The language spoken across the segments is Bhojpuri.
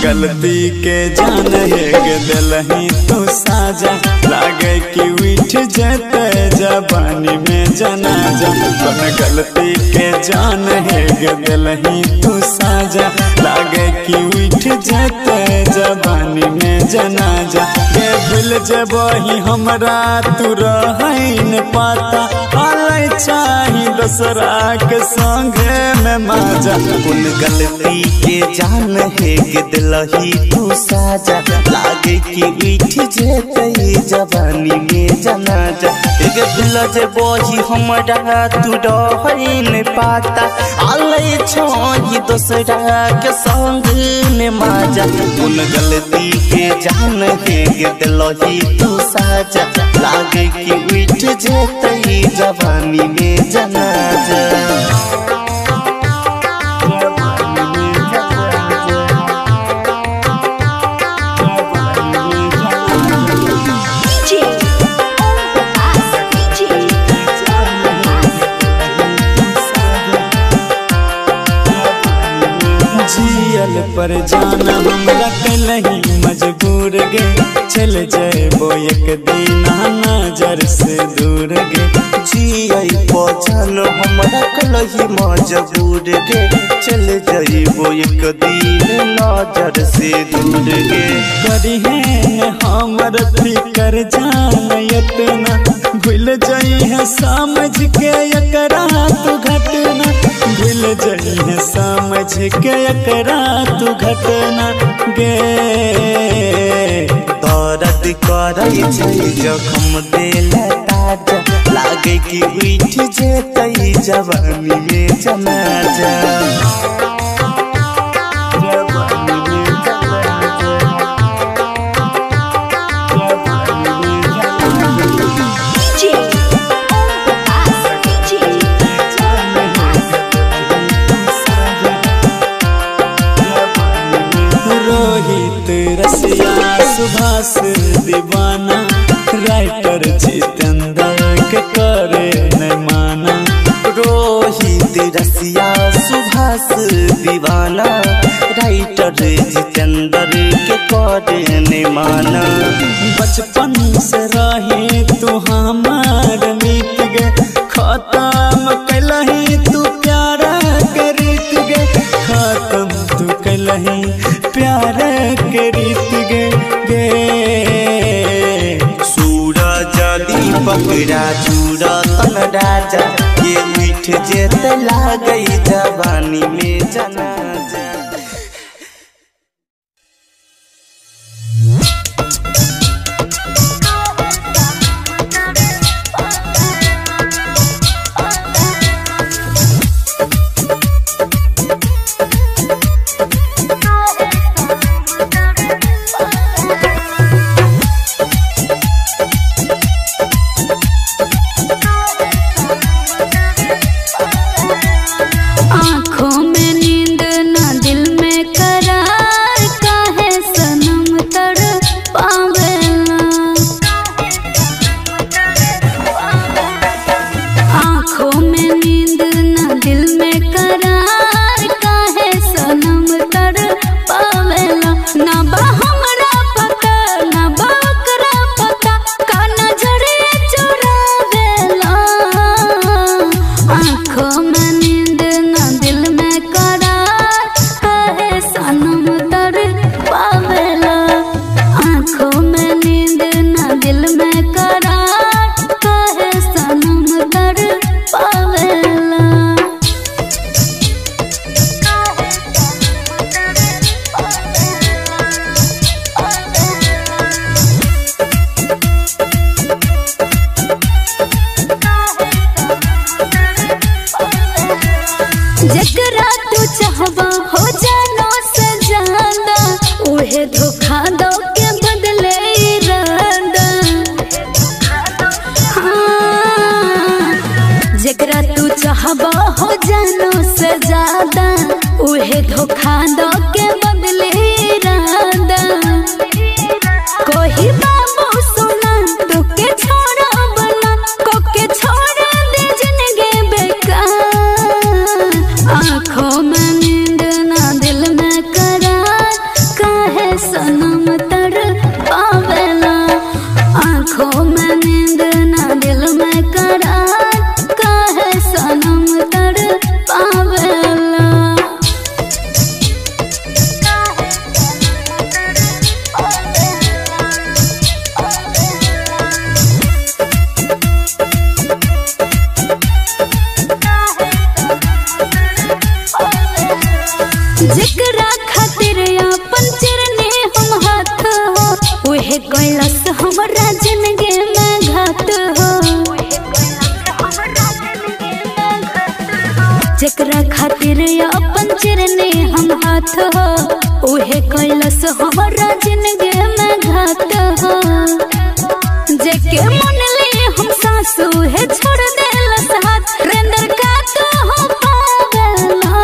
गलती के जान है दिलही तू साजा लागे कि उठ जते जवानी में जनाजा कौन गलती के जान है दिलही तू साजा लागे कि उठ जते जवानी में जनाजा के भूल जबही हमरा तू रहन पाता आले चाही दूसरा के संगे में माजा कौन गलती के जान है दिलही तू साजा लागे कि उठ जेतई जवानी में जनाजा एक भूल जबही हमरा तू रहन पाता आले छही दूसरा के संग में माजा कौन गलती के जान है दिलही तू साजा लागे कि उठ जेतई जवानी में जनाजा जियल पर जाना हमरा कलही मजबूर गे चल जेबो एक दिन नजर से दूर गे जियल पर जाना हमरा कलही मजबूर गे चल जेबो एक दिन नजर से दूर गे करी है हमर फिकर जान इतना भूल जाई है समझ के एकरा तू घटना भूल जाई है समझ के एकरा तू घटना गे दर्द करई छै जखम दिल ताजा लागे कि उठ जेतई जवानी में जनाजा रोहित रसिया सुभाष दीवाना राइटर जितेंद्र के करे न माना रोहित रसिया सुभाष दीवाना राइटर जितेंद्र के करे न माना बचपन से रही तू हमार मीत गे खत्म कलही तू प्यार के रीत गे खत्म तू कलही प्यार के रीत गे सूरज दीपक राजू रतन राजा ये उठ जेत लागई जवानी में जनाजा आँखों में नींद ना दिल में करार काहे सनम तड़पावेला आँखों में नींद ना दिल में करार काहे सनम तड़पावेला ना बा हमरा पता ना बा ओकरा पता का नजरे चुरावेला आँखों में नींद ना दिल में करार काहे सनम तड़पावेला आँखों में नींद ना दिल में करार काहे सनम तड़पावेला जकरा तू चाहबा हो जानो से ज्यादा उहे धोखा दो के बदले इरादा हाँ, जकरा तू चाहबा हो जानो से ज्यादा उहे धोखा दो के बदले इरादा कोई बाबू सुना तो के छोड़ा बना को के छोड़ा दे जिंदगी बेकार आँखों में नींद ना दिल में करार जेकरा खातिर अपन चिरने हम हाथ हो उहे कैलस हमारा जिंदगी में घात हो जेके मन ले हम सासू है छोड़ देलस हाथ रेंदर का तो हो पागला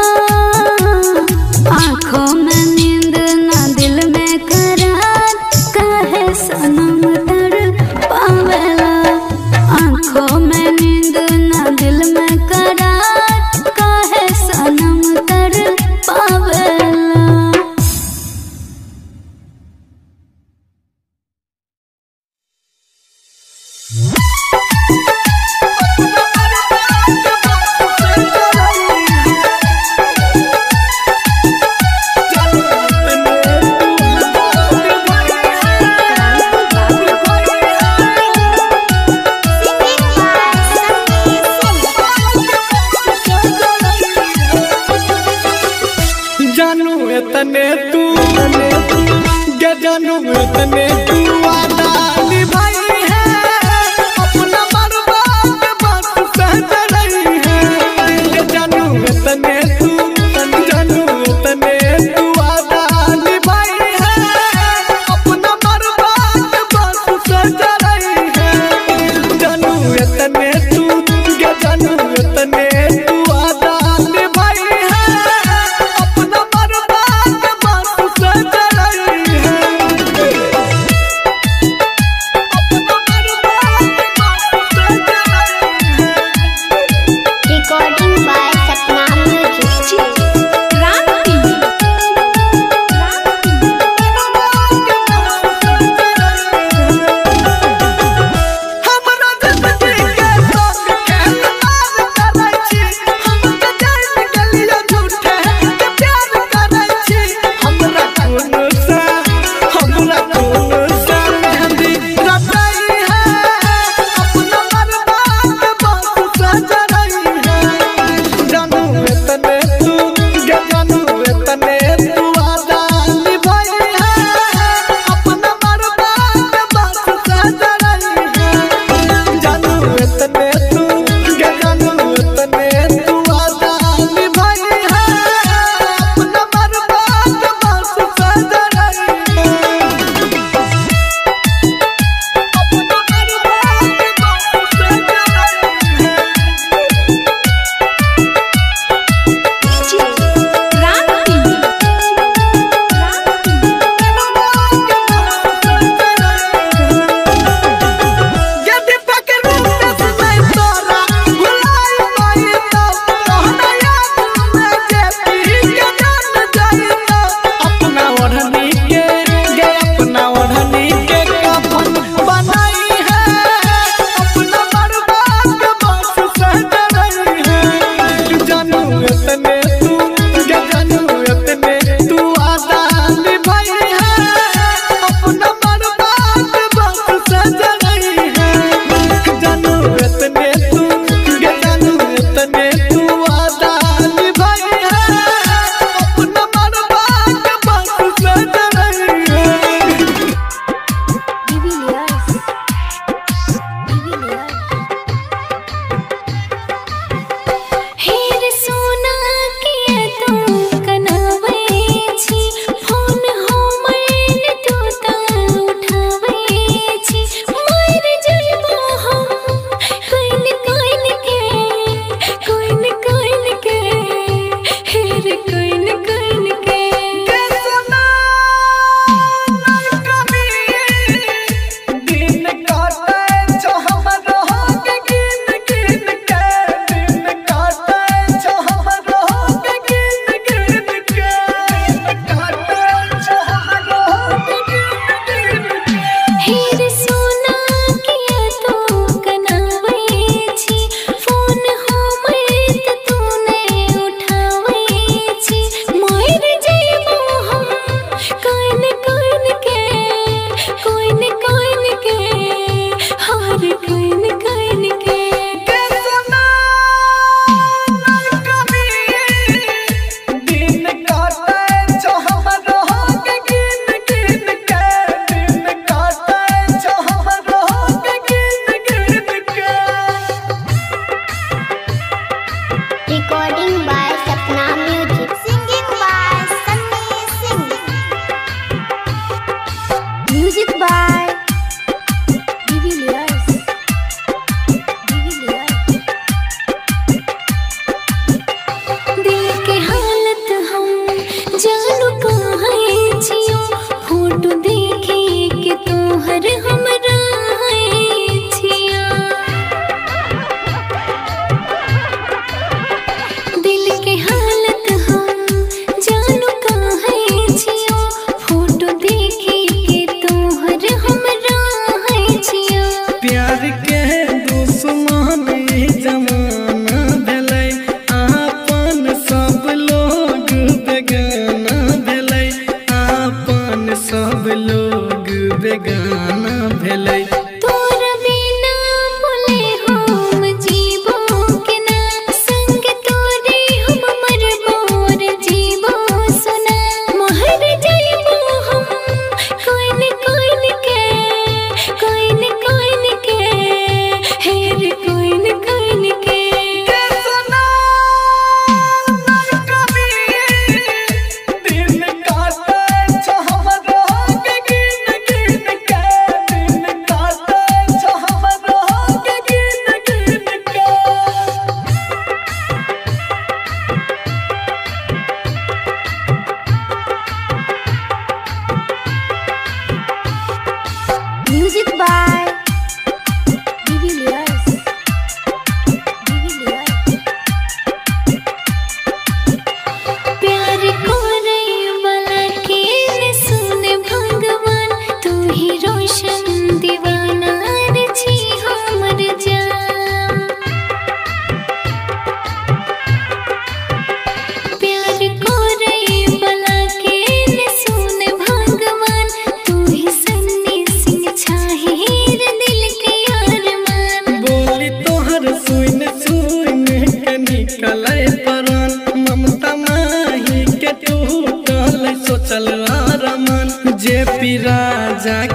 आँखों में नींद ना दिल में करार काहे सनम तर पावेला आँखों में नींद ना दिल में करार काहे सनम तर पावेला।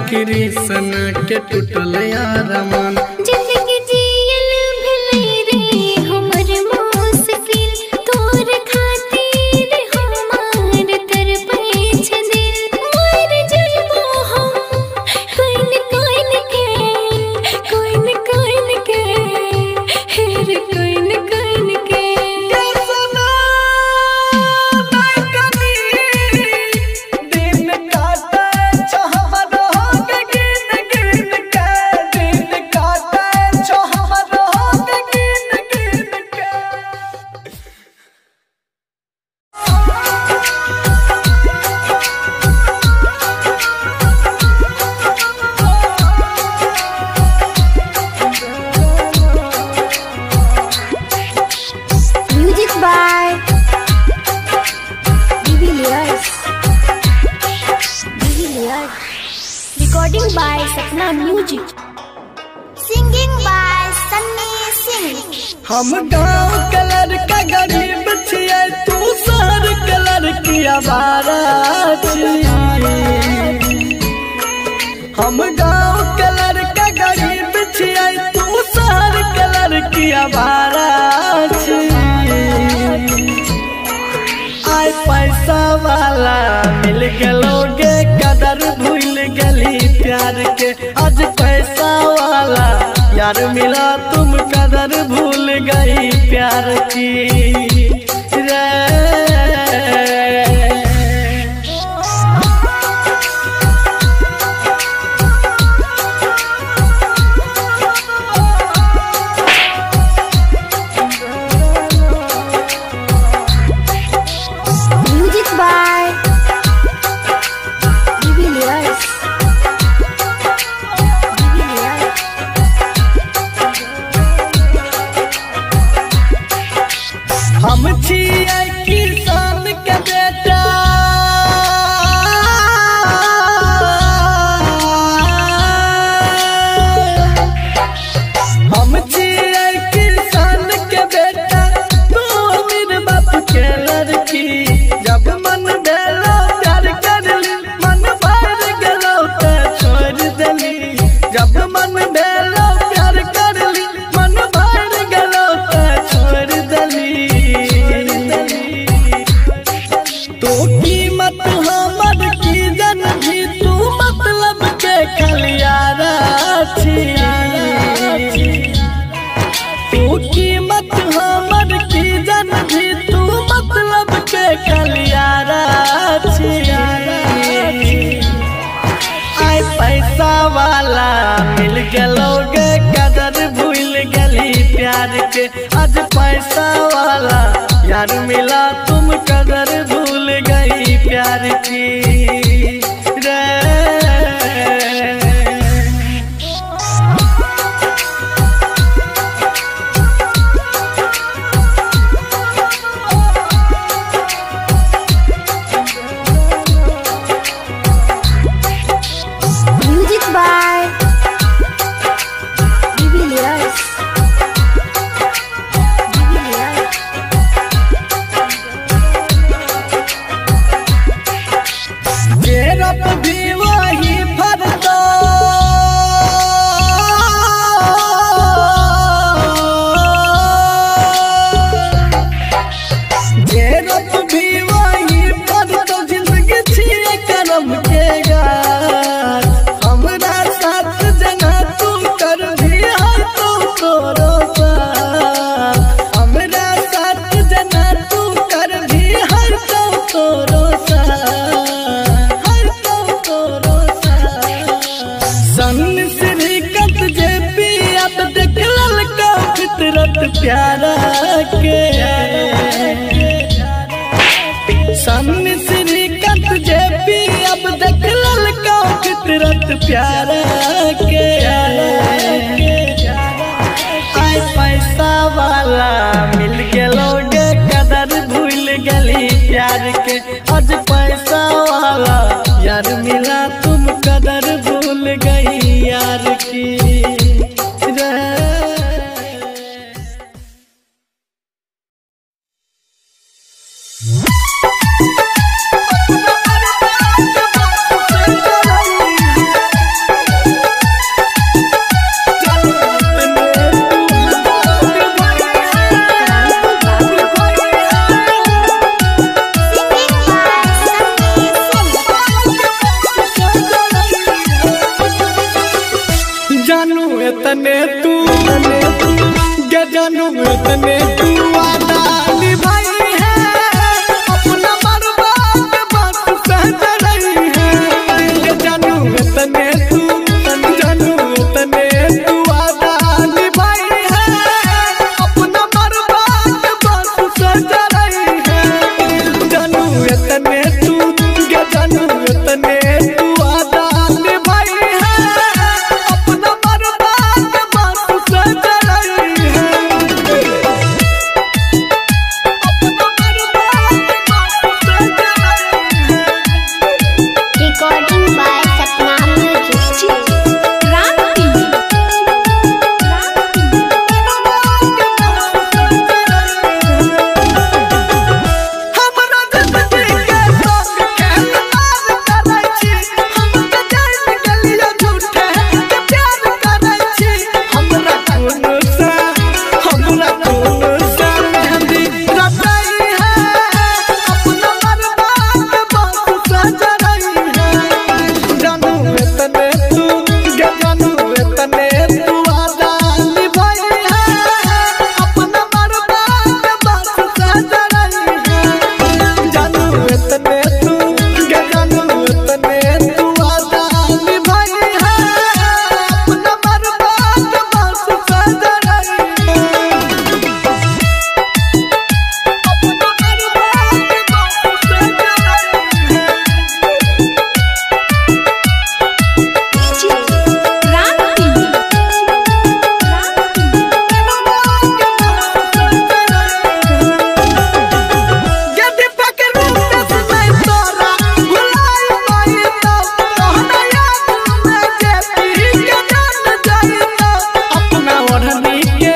कृष्ण के टूटल अरमान। जिंदगी जियल भले रे हमर मुश्किल तोर खातिर हमार तरफे छ दिल मर जइबो हम कोइन कोइन के हेर कोइन कोइन के music by Devilliers recording by Sapna music singing by Sunny Singh. हम गाँव कलर का गरीब छियै तू शहर कलर की आवारा छियै। हम गाँव कलर का गरीब छियै तू शहर कलर की आवारा छियै। आय पैसा वाला मिल गलोगे कदर भूल गली प्यार के। आज पैसा वाला यार मिला तुम कदर भूल गई प्यार की रे। म्यूजिक बाय डिविलियर्स हम छियै किसान के बेटा हम छियै किसान के बेटा तू अमीर बाप के लड़की। जब मन भेलो प्यार करली मन भर गेलो त छोड़ देली। जब मन भेलो प्यार करली मन भर गेलो त छोड़ देली। तो कीमत हमर की जन भी तू मतलब के खलियारा छियै। तू कीमत हमर की जन भी तू मतलब के खलियारा छियै। आय पैसा वाला मिल गलोगे कदर भूल गली प्यार के। आज पैसा वाला यार मिला तुम कदर भूल गई प्यार की रे। म्यूजिक बाय डिविलियर्स जेरप भी वही फरदा जेरप भी वही फरदा जिंदगी छियै करम के गाछ। हमरा साथ जना तू कर भी है तो तोरो साथ। हमरा साथ जना तू कर भी है तो तोरो साथ। सन श्रीकत जे पियत देख ललका फितरत प्यारा के। सन श्रीकत जे पियत देख ललका फितरत प्यारा के। आय पैसा वाला मिल गलोगे कदर भूल गली प्यार के। आज पैसा वाला यार मिला तुम कदर भूल गई यार की रे। के जानू इतने तू वादा निभाई है अपना बर्बाद बात सहज रही है के जानू इतने तू वादा निभाई है अपना बर्बाद बात सहज रही है जानू इतने तू के जानू इतने तू वादा निभाई है अपना बर्बाद बात सहज रही है Recording by Satnam Music. हमरा जिंदगी के संग खेलवार करै छी हम के जान गलिया झूठे के प्यार करै छी हमरा कोन सा मेहंदी रचाई है अपना बर्बाद बात सहज रही है जानू इतने तू के जानू इतने तू वादा निभाई है अपना बर्बाद बात सहज रही है जानू इतने तू के जानू इतने तू वादा निभाई है अपना बर्बाद बात सहज रही है अपना बर्बाद बात सहज यदि पकड़ू नहीं तोरा भुलाई पाई तो तोहरा याद में जेती के जान जाई तो अपना ओढ़नी के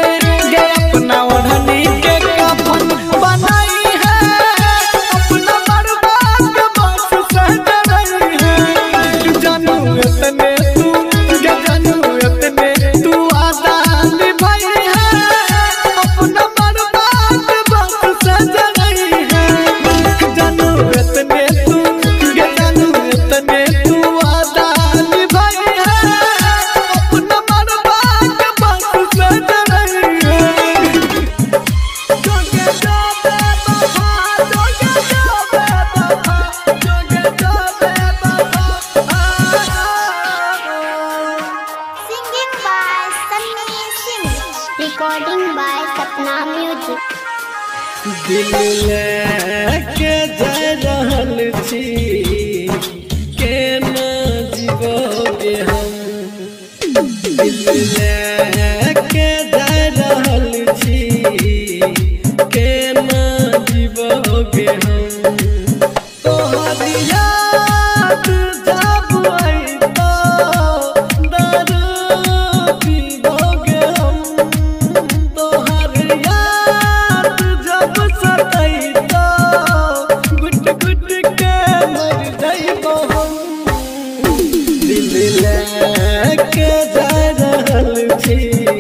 कफन बनाई है अपना बर्बाद बात सहज रही है जानू इतने तू के जानू इतने तू वादा निभाई है अपना बर्बाद बात सहज रही है जानू इतने तू के जानू इतने तू वादा निभाई है अपना बर्बाद बात सहज रही है जोगे जाबे बाबा जोगे जाबे बाबा जोगे जाबे बाबा Singing by Sunny Singh. Recording by Satnam Music. दिल लेके जा रहल छी केना जीवोगे हम दिल लेके जा रहल छी केना जीवोगे हम तोहर याद जब आई तो दारू पीबोगे हम तोहर याद जब सताई तो गुट गुट के मर जाइबो हम दिल लेके जा रहल छी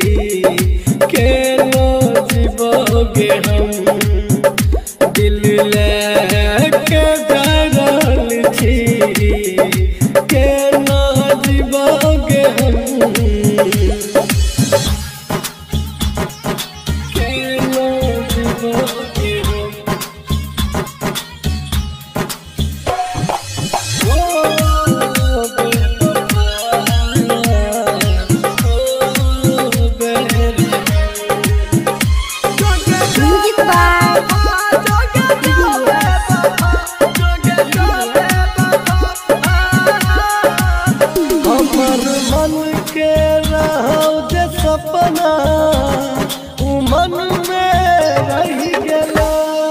केना जीवोगे हम दिल लेके जा रहल छी केना जीवोगे हम केना जीवोगे हम ओ बेरी Music by हमर मन के रहो जे सपना उ मन में रह गेला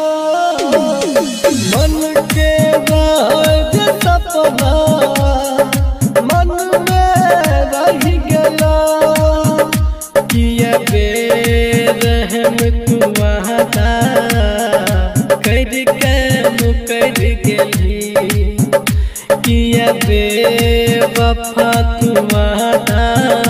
मन के रहो जे सपना मन में रह गेला किया बेरहम तू वादा करके मुकर गेली किया बेवफा तू वादा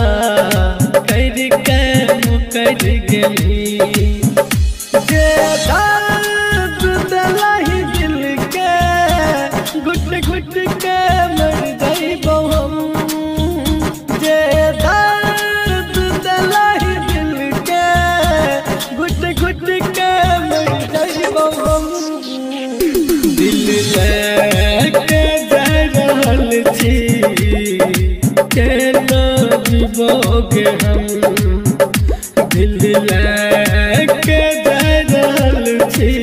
करके मुकर गेली जे दर्द दिलाई दिल के गुट गुट के मर जाइबो हम जे दर्द दिलाई दिल के लेके जा रहल छी केना जीवोगे हम दिल लेके जा रहल छी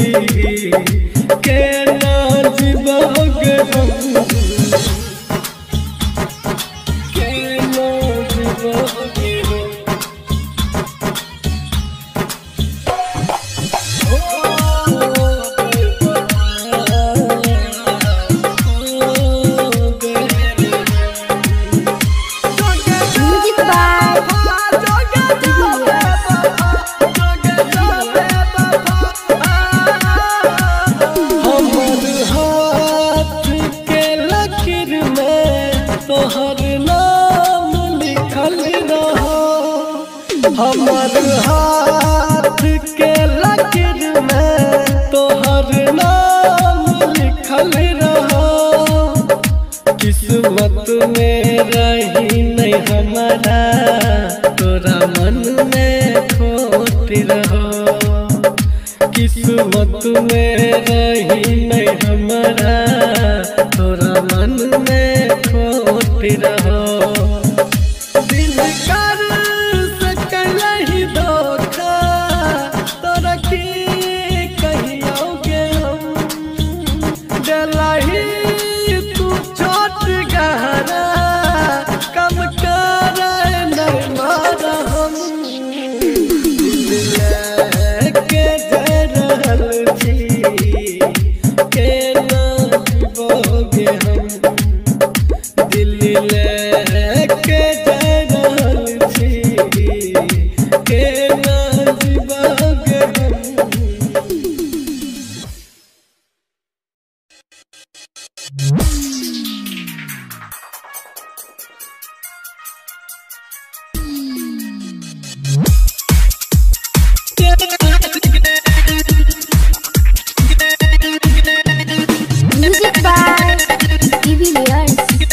केना जीवोगे हम केना जीवोगे हमर हाथ के लकीर में तोहर नाम लिखल रहो किस्मत में रही नहीं हमारा तोरा मन में खोट रहो किस्मत में रही नहीं हमारा तोरा मन में खोट रहो दिल कर सकलही धोखा तोरा की कहियोगे हम डलही तू चोट गहरा कम कर नहीं मारा हम लेके जा रहल छी केना जीवोगे हम दिल लेके जा रहल छी केना जीवोगे हम Music by TV Layers.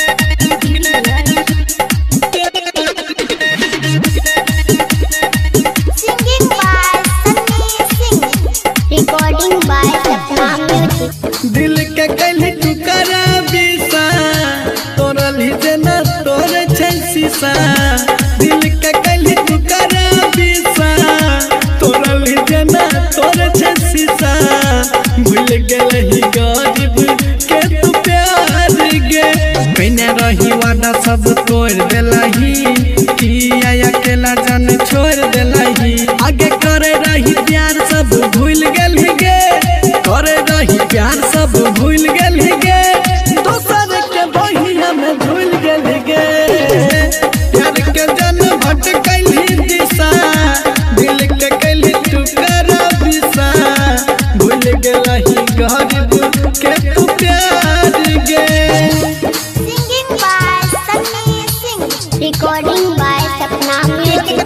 Singing by Sunny Singh. Recording by Sapna Music. दिल के कहीं तू करा बिसा तोरा लीजना तोरे छै शीशा दिल के कहीं तू करा बिसा तोरा लीजना तोरे छै शीशा भूल गेलही गरीब के तू प्यार गे पहने रही वादा सब तोड़ देलही किया अकेला जान छोड़ देलही आगे करे रही प्यार सब भूल गेलही गे करे रही प्यार सब भूल गेलही गे दोसर के बहिया में भूल गेलही गे प्यार के जन भटकलही दिशा दिल के कैली तू करा बिसा भूल गेलही गरीब के तू प्यार गे Singing by Sunny Singh. Recording by Sapna Music.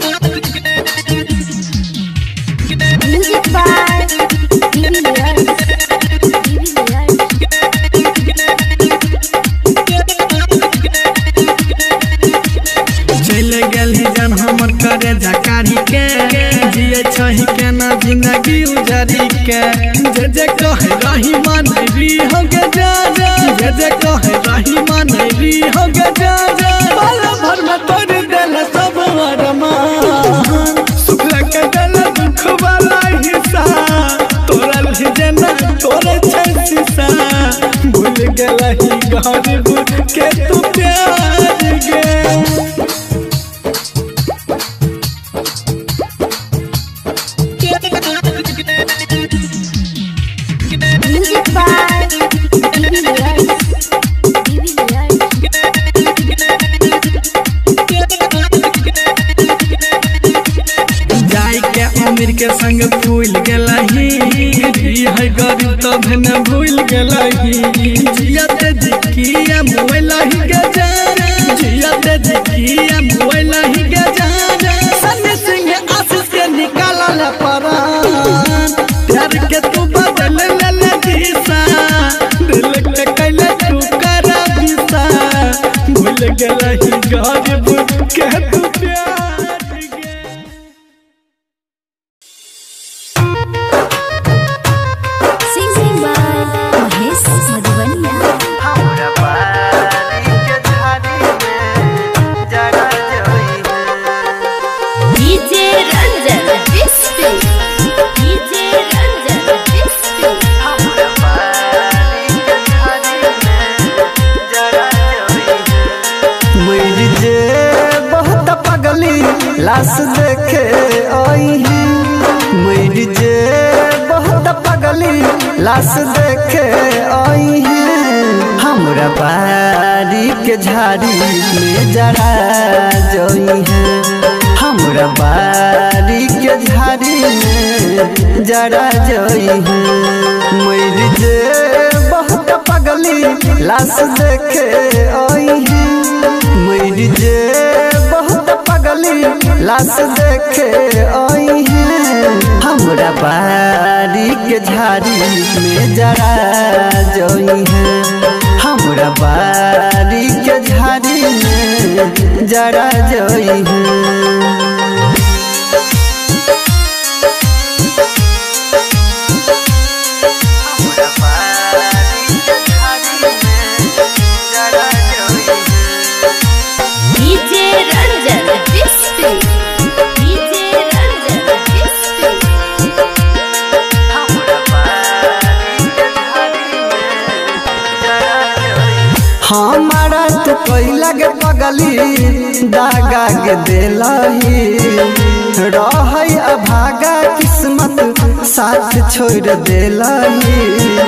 Music by TV Layers. चल गेलही जन हमर करे झकारी के जिए छही केना जिंदगी उजारी के जे कहे रही मानरी हो गे जा जा जे कहे रही मानरी हो गे जा जा पल भर में तोड़ देल सब अरमान सुख के देल दुख वाला हिस्सा तोरा लीजना तोरे छै शीशा भूल गेलही गरीब के तू प्यार गे Music by TV Layers. जाई के अमीर के संग भूल गेलही है गरीब तब न भूल गेलही जियत जिकिया मोबाइलही के जाना जियत जिकिया मोबाइलही के जाना सन्नी सिंह आशीष के निकालल परान प्यार के तू बदल ले दिशा दिल के कैले तू करा बिसा भूल गेलही गरीब के तू प्यार गे Singing by Mahesh Madhuban. लाश देखे आई है हमरा बारी के झाड़ी में जरा जोई है हमरा बारी के झाड़ी में जरा जोई है मेरी जे बहुत पगली लाश देखे आई है मेरी जे बहुत पगली लाश देखे आई है हमरा बारी के झाड़ी में जरा जोई है हमरा बारी के झाड़ी में जरा जोई है हमारा तो कोई लगे पगली दागा के दिलही रही अभागा किस्मत साथ छोड़ दिलही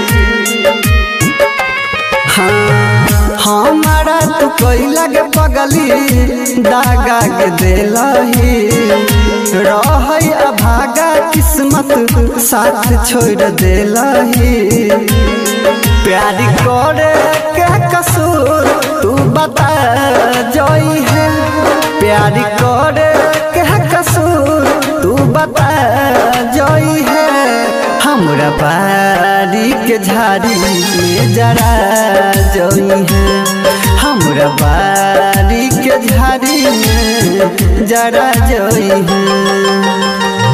हाँ हमारा तो कोई लगे पगली दागा के दिलही रही अभागा किस्मत साथ छोड़ दिलही प्यार करे के कसूर तू बता जोई है प्यार करे के कसूर तू बता जोई है हमरा बारी के झाड़ी में जरा जोई है हमरा बारी के झाड़ी में जरा जोई है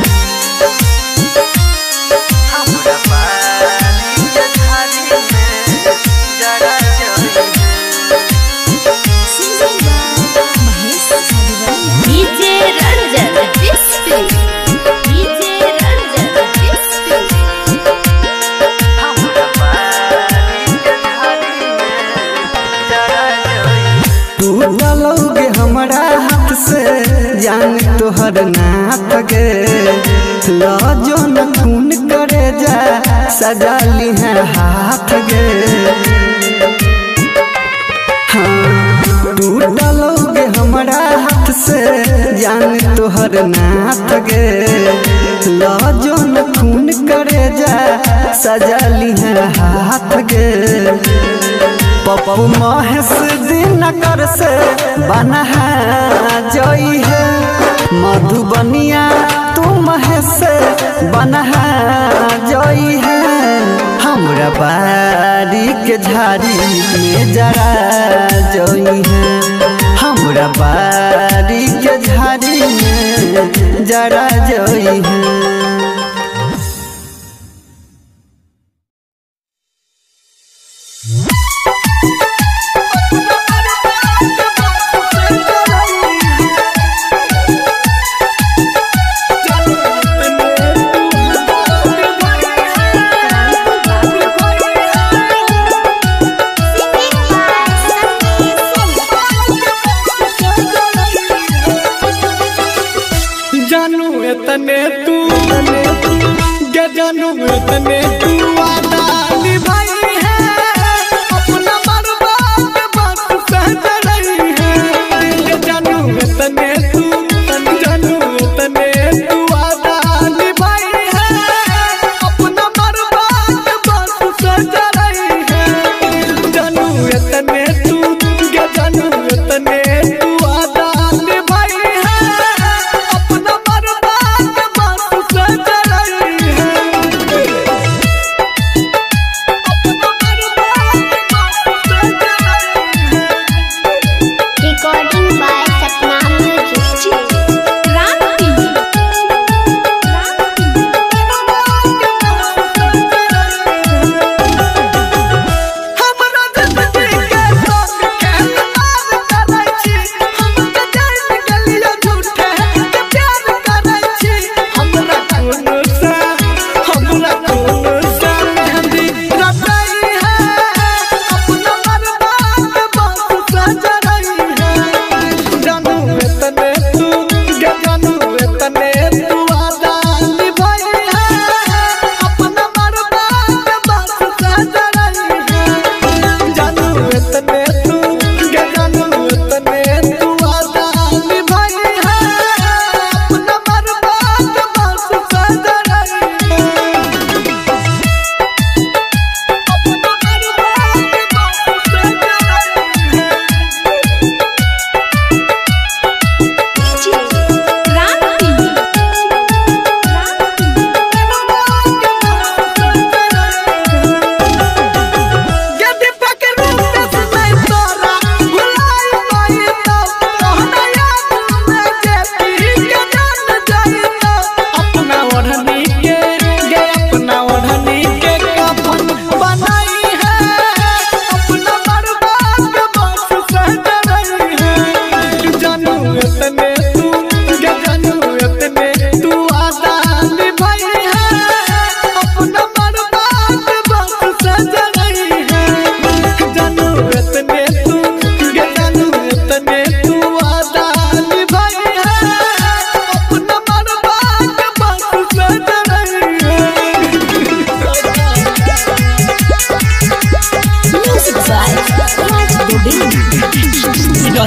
हमरा हाथ से जान तोहर नाथ गे लजो न खून करे जा सजा ली है हाथ गे हाँ टूटलोगे हमरा हाथ से जान तोहर नाथ गे लजो न खून करे जा सजा ली है हाथ गे पप्पू महेश दिन कर से बना जोई है मधुबनिया तू महेश बना जोई है हमरा बारी के झाड़ी में जरा जोई है हमरा बारी के झाड़ी में जरा जोई है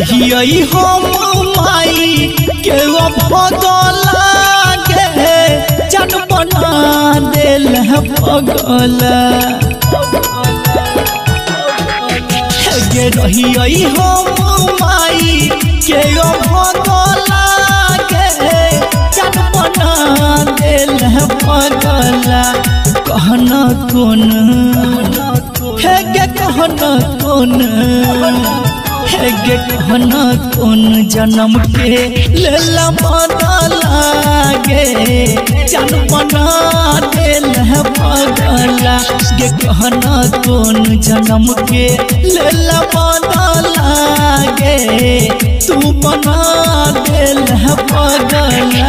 रहिए हम माई के भगला गे जन बना दिल पगला गे रहिए हम माई के भगला गे जन बना दिल पगला कहना कौन है गे कहना कौन है गे कहना कौन जन्म के लेला बदला गे जन बना दिल पगला गे कहना कौन जन्म के लेला बदला गे तू बना दिल पगला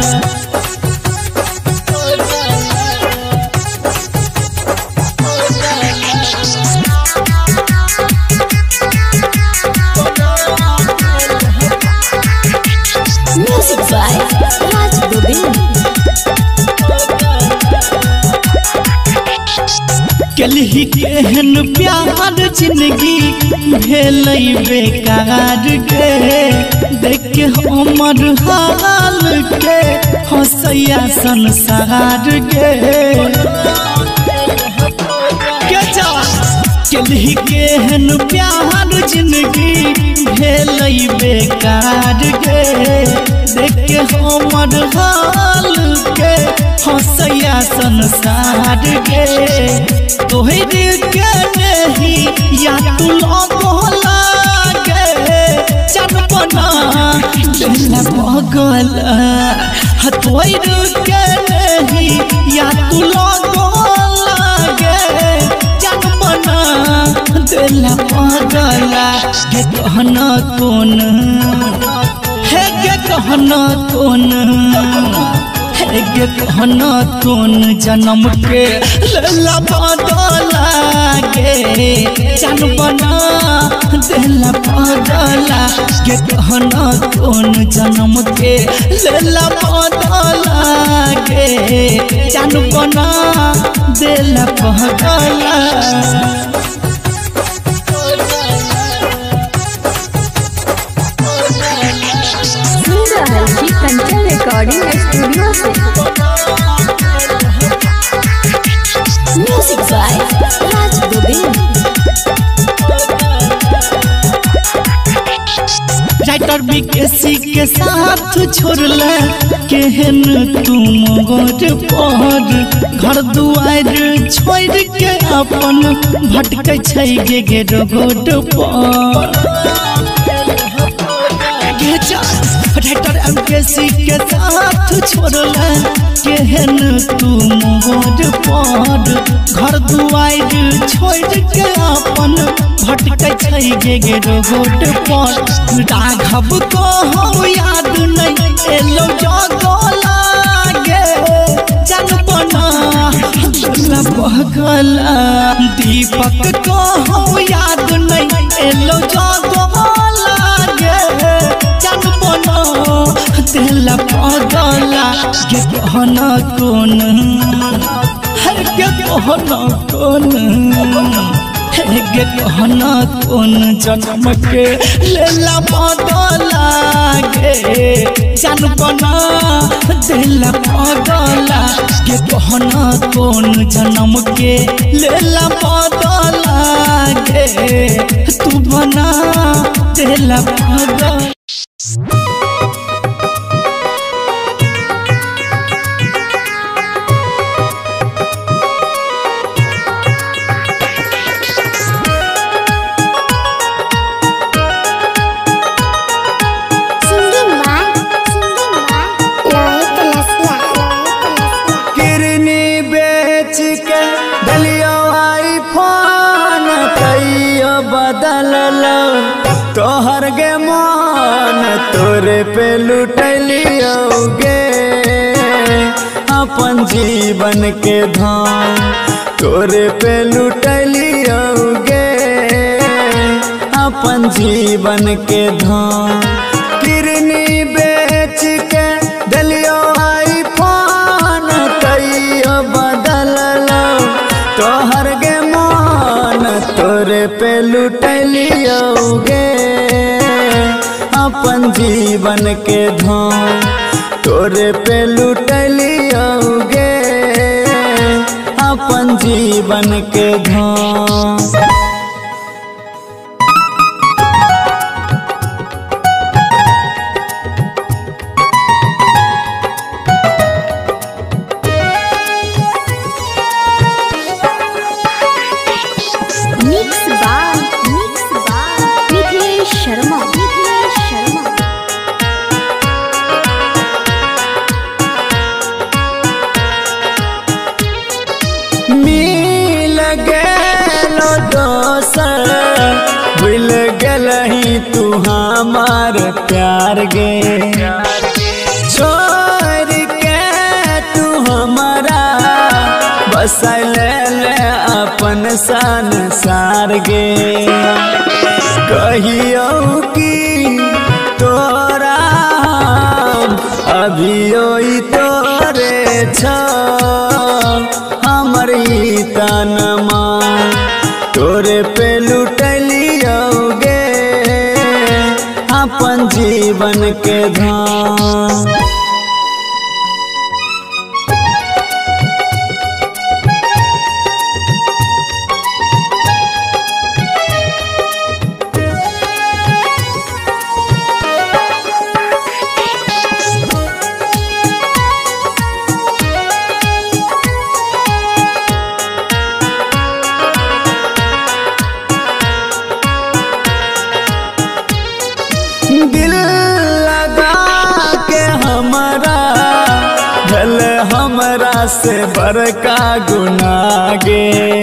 कलही केहन प्यार जिंदगी भेल बेकार गे देख के हमर हाल के हंसैया संसार गे कलही केहन प्यार जिंदगी भेल बेकार गे देख के हमर हाल के हंसैया संसार गे तोहर के नहीं या तू लगला गे जन बना दिल पगला तोहर के नहीं या तू लगला गे जन बना दिल पगला गे कहना कौन है गे कहना कौन गे कहना कौन जन्म के लेला बदला गे जन बना दिल पगला गे कहना कौन जन्म के लेला बदला गे जन बना दिल पगला कंचन रिकॉर्डिंग स्टूडियो से music by Raj Govind. Writer BKC के साथ छोड़ला केहन तुम गोर पर घर दुआर छोड़ के अपन भटकै छै गे रोड पर राइटर एमकेसी के साथ छोड़ला केहन तुम गोर पर घर दुआर छोड़ के अपन भटकै छै गे रोड पर राघव को हो याद नहीं एलो जगला गे जन बना दिल पगला दीपक को हो याद नहीं एलो जगला गे जन बना दिल पगला गे कहना कौन है गे कहना कौन गे कहना कौन जन्म के लेला बदला गे जन बना दिल पगला गे कहना कौन जन्म के लेला बदला गे तू बना दिल पगला। तोहर गे मन तोरे पे लुटलियोगे अपन जीवन के धाम तोरे पे लुटलियोगे अपन जीवन के धाम किरनी बेच के दिलियो आईफोन कईयो बदल लो तोहर गे मन तोरे पे लुटलियोगे जीवन के धन तोरे पे लुटलियोगे अपन जीवन के धन। भूल गलही तू हमार प्यार गे छोड़ के तू हमारा बसल ले अपन संसार गे। कहियो कि तोरा अभियो तोरे छ हमर तनमा तोरे पे लुटलियोगे अपन जीवन के धन। दिल लगा के हमरा से बड़का गुनाह गे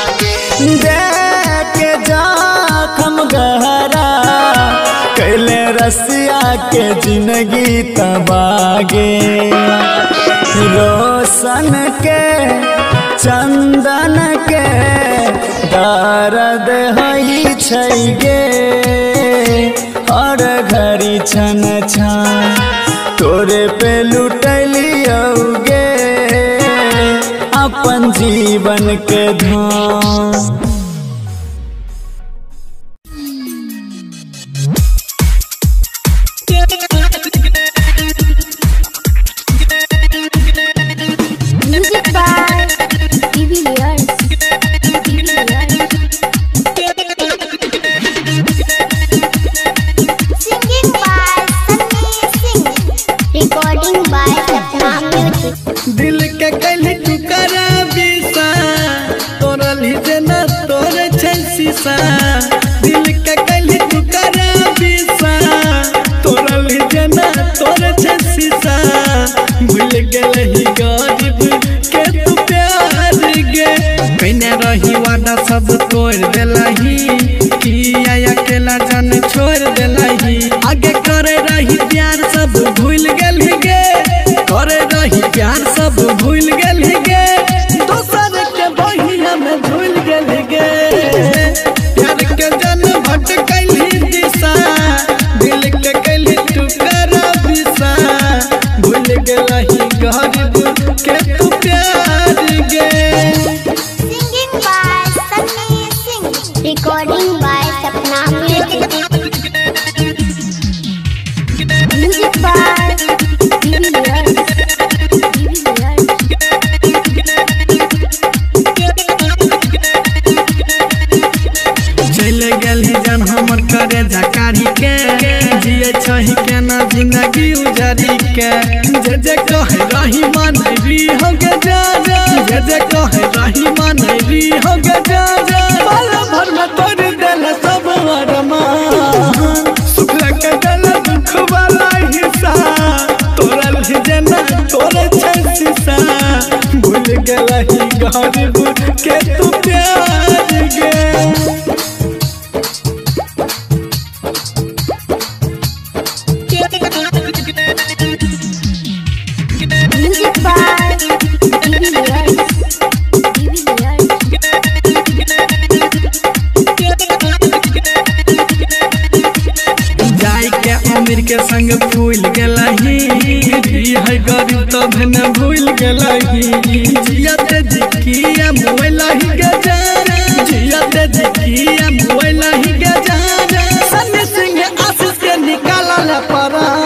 देख के जखम गहरा कैले रसिया के जिंदगी तबागे। रोशन के चंदन के दर्द हई छै गे और घड़ी छन छन तोरे पे लुटलियोगे अपन जीवन के धन। दिल के कली टुकड़ा बिसा तोरल जना तोर छै शीशा। दिल के कली टुकड़ा बिसा तोरल जना तोर छै शीशा। भूल गेलही गरीब के तू प्यार गे कइने रही वादा सब तोड़ देलही किया अकेला जान छोड़ देलही। आगे करे रही प्यार सब भूल गेलही गे करे रही प्यार सब भूल गेलही गे दोसर के बहिया में झूल गेलही गे। प्यार के जन भटकैलही दिशा दिल के कैली टुकड़ा बिसा। भूल गेलही गरीब के तू प्यार गे। Singing by Sunny Singh, recording by Sapna Music by चले गेलही जन हमर करे झकारी के जिए छही केना जिंदगी उजारी के। जे जे कहे रही मानरी हो गे जा जे जे कहे रही मानरी हो गे जा पल भर में तोड़ देल सब अरमान। सुख के देल दुख वाला हिस्सा तोरल जना तोरे छै शीशा। भूल गेलही गरीब के तू प्यार गे। Music by जाई के अमीर के संग भूल गेलही है गरीब तब न भूल गेलही। जियत जिकिया मोइलही गे जाना जियत जिकिया मोइलही गे जाना। सन्नी सिंह आशीष के निकालल परा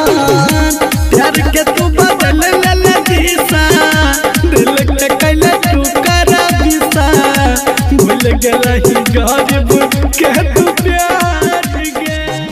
गलही गरीब के तू प्यार गे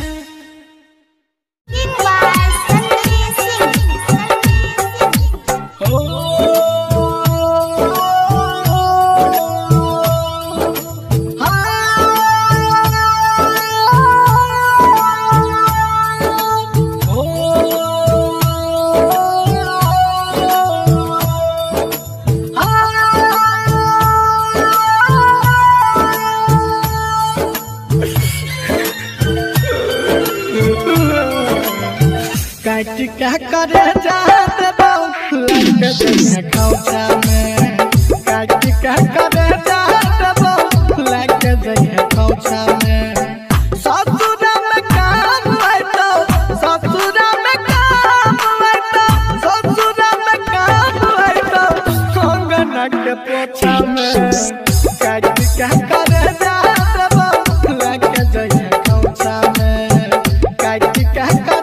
काट क्या करे जाते बाऊ लग जइया खौचा में काट क्या करे जाते बाऊ लग जइया खौचा में ससुरा में काम है तो ससुरा में काम है तो ससुरा में काम है तो कंगना के पोछा में काट क्या करे जाते बाऊ लग जइया खौचा में काट क्या करे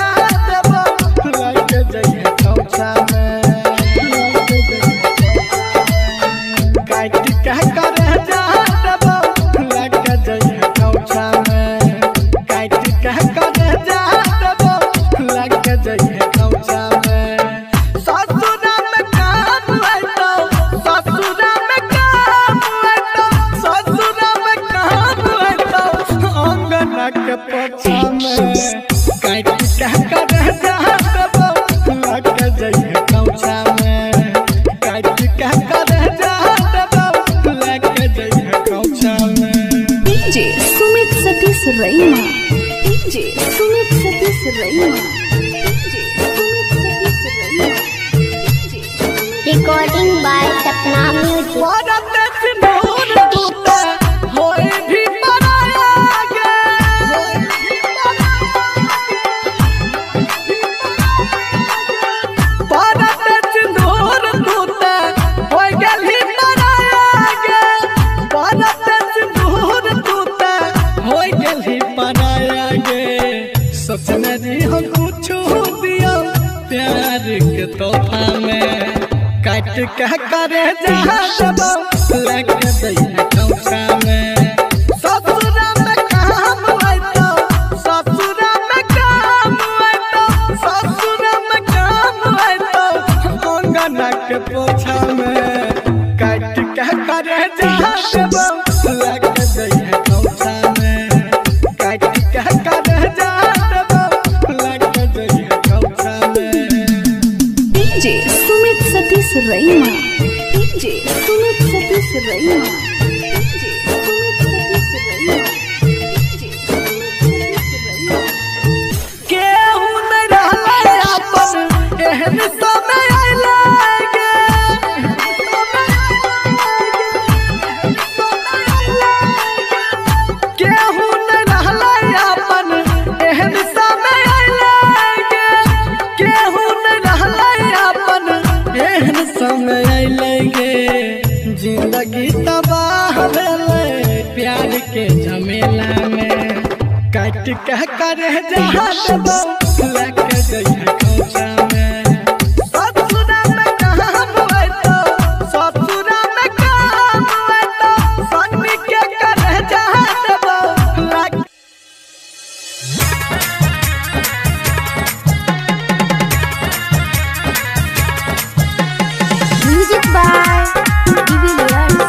Recording by Sapna Music. तोहफा में काट कह करे जहाँ दबो लग दैया खौचा में ससुरा में काम है तो ससुरा में काम है तो ससुरा में काम है तो अंगना के पोछा में काट कह करे जहाँ दबो लग दैया खौचा में काट कह करे जहाँ दबो लग दैया खौचा में सुमित सतीश रईमा डीजे सुमित सतीश रईमा केहू न रहले अपन एहन समय आइले केहू न रहले अपन एहन समय आइले केहू न रहले अपन एहन समय आइले जिंदगी तबाह भेले प्यार के झमेला में काट कह करे जहाँ दबो लग जइया खौचा में ससुरा में काम है तो ससुरा में काम है तो सन्नी के करे जहाँ दबो लग Music by Divinyans.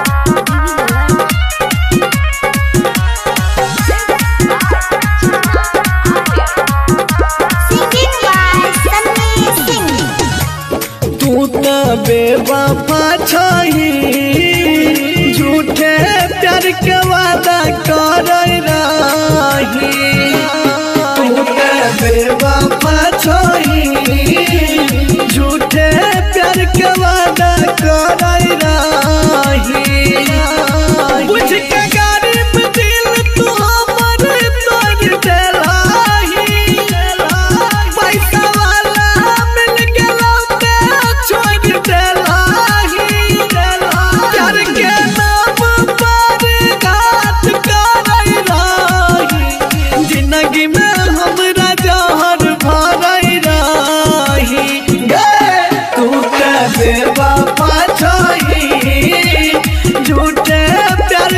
Singing by Sunny Singh. तू तो बेवफा छही झूठे प्यार के वादा कर रही तू तो बेवफा छही झूठे प्यार के वादा कर रही बुझ के गरीब दिल तू हमर तोड़ देलही पैसा वाला मिल गेलौ ते छोड़ देलही प्यार के नाम पर घात कर रही जिंदगी में हमरा जहर भर रही तू तो बेवफा छही झूठे प्यार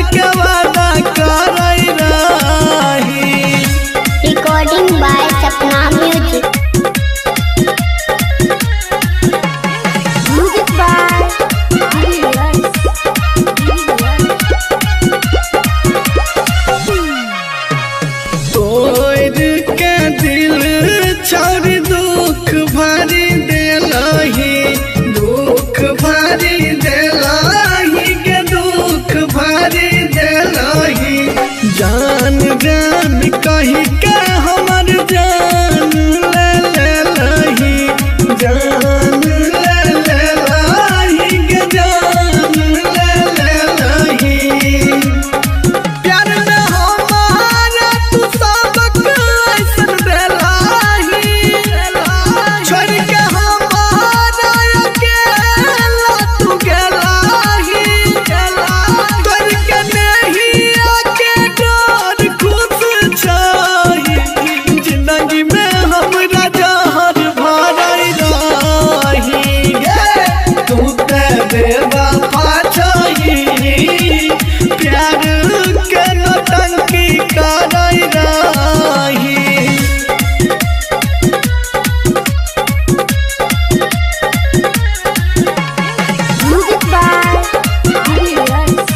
बेवफा चाहिए प्यार के नौटंकी कराई रही Music by Universe.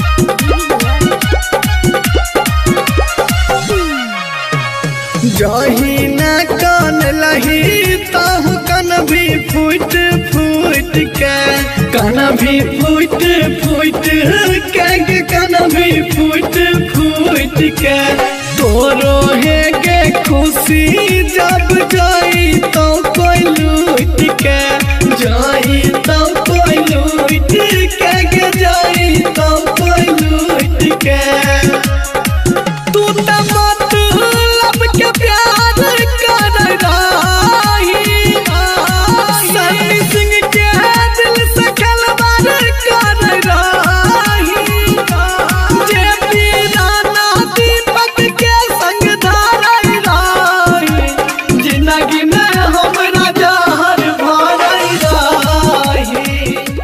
जही न कान लही ताहू कन भी फूट फूट के कन भी फूट फूट के कन भी फूट फूट के तोरो है के खुशी जब जाई तो कोई लूट के जाई तो कोई लूट के जाई तो कोई लूट के तू तो मतलब के प्यार कर रही सन्नी सिंह के दिल से खिलवाड़ कर रही जे पीराना दीपक के संग धारई रही जिंदगी में हमरा जहर भरई रही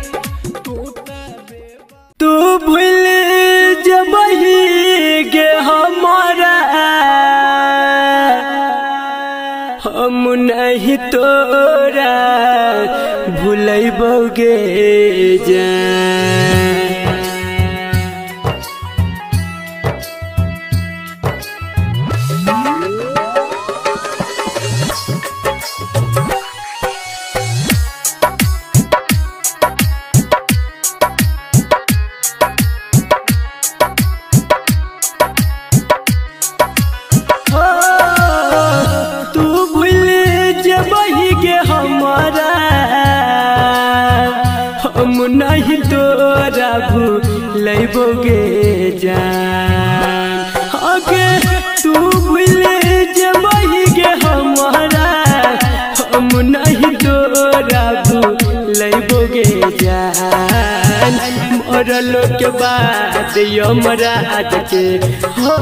तू भूल जबही गे हमारा हम नहीं तोरा भूलैबोगे जान तू भूल जबही गे हमारा हम नहीं तोरा भूलैबोगे जान आगे तू भूल जबही गे हमारा हम नहीं तोरा भूलैबोगे जान मरलो के बाद यमराज के हो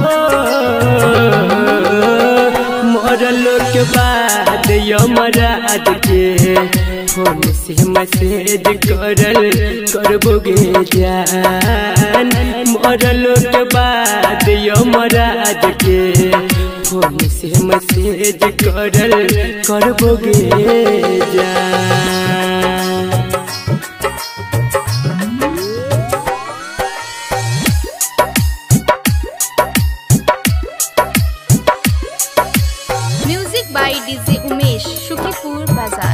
मरलो के बाद यमराज के फोन से मैसेज करबोगे जान मरलो के बाद यमराज के फोन से मैसेज करबोगे जान music by DJ Umesh Shukipur Bazar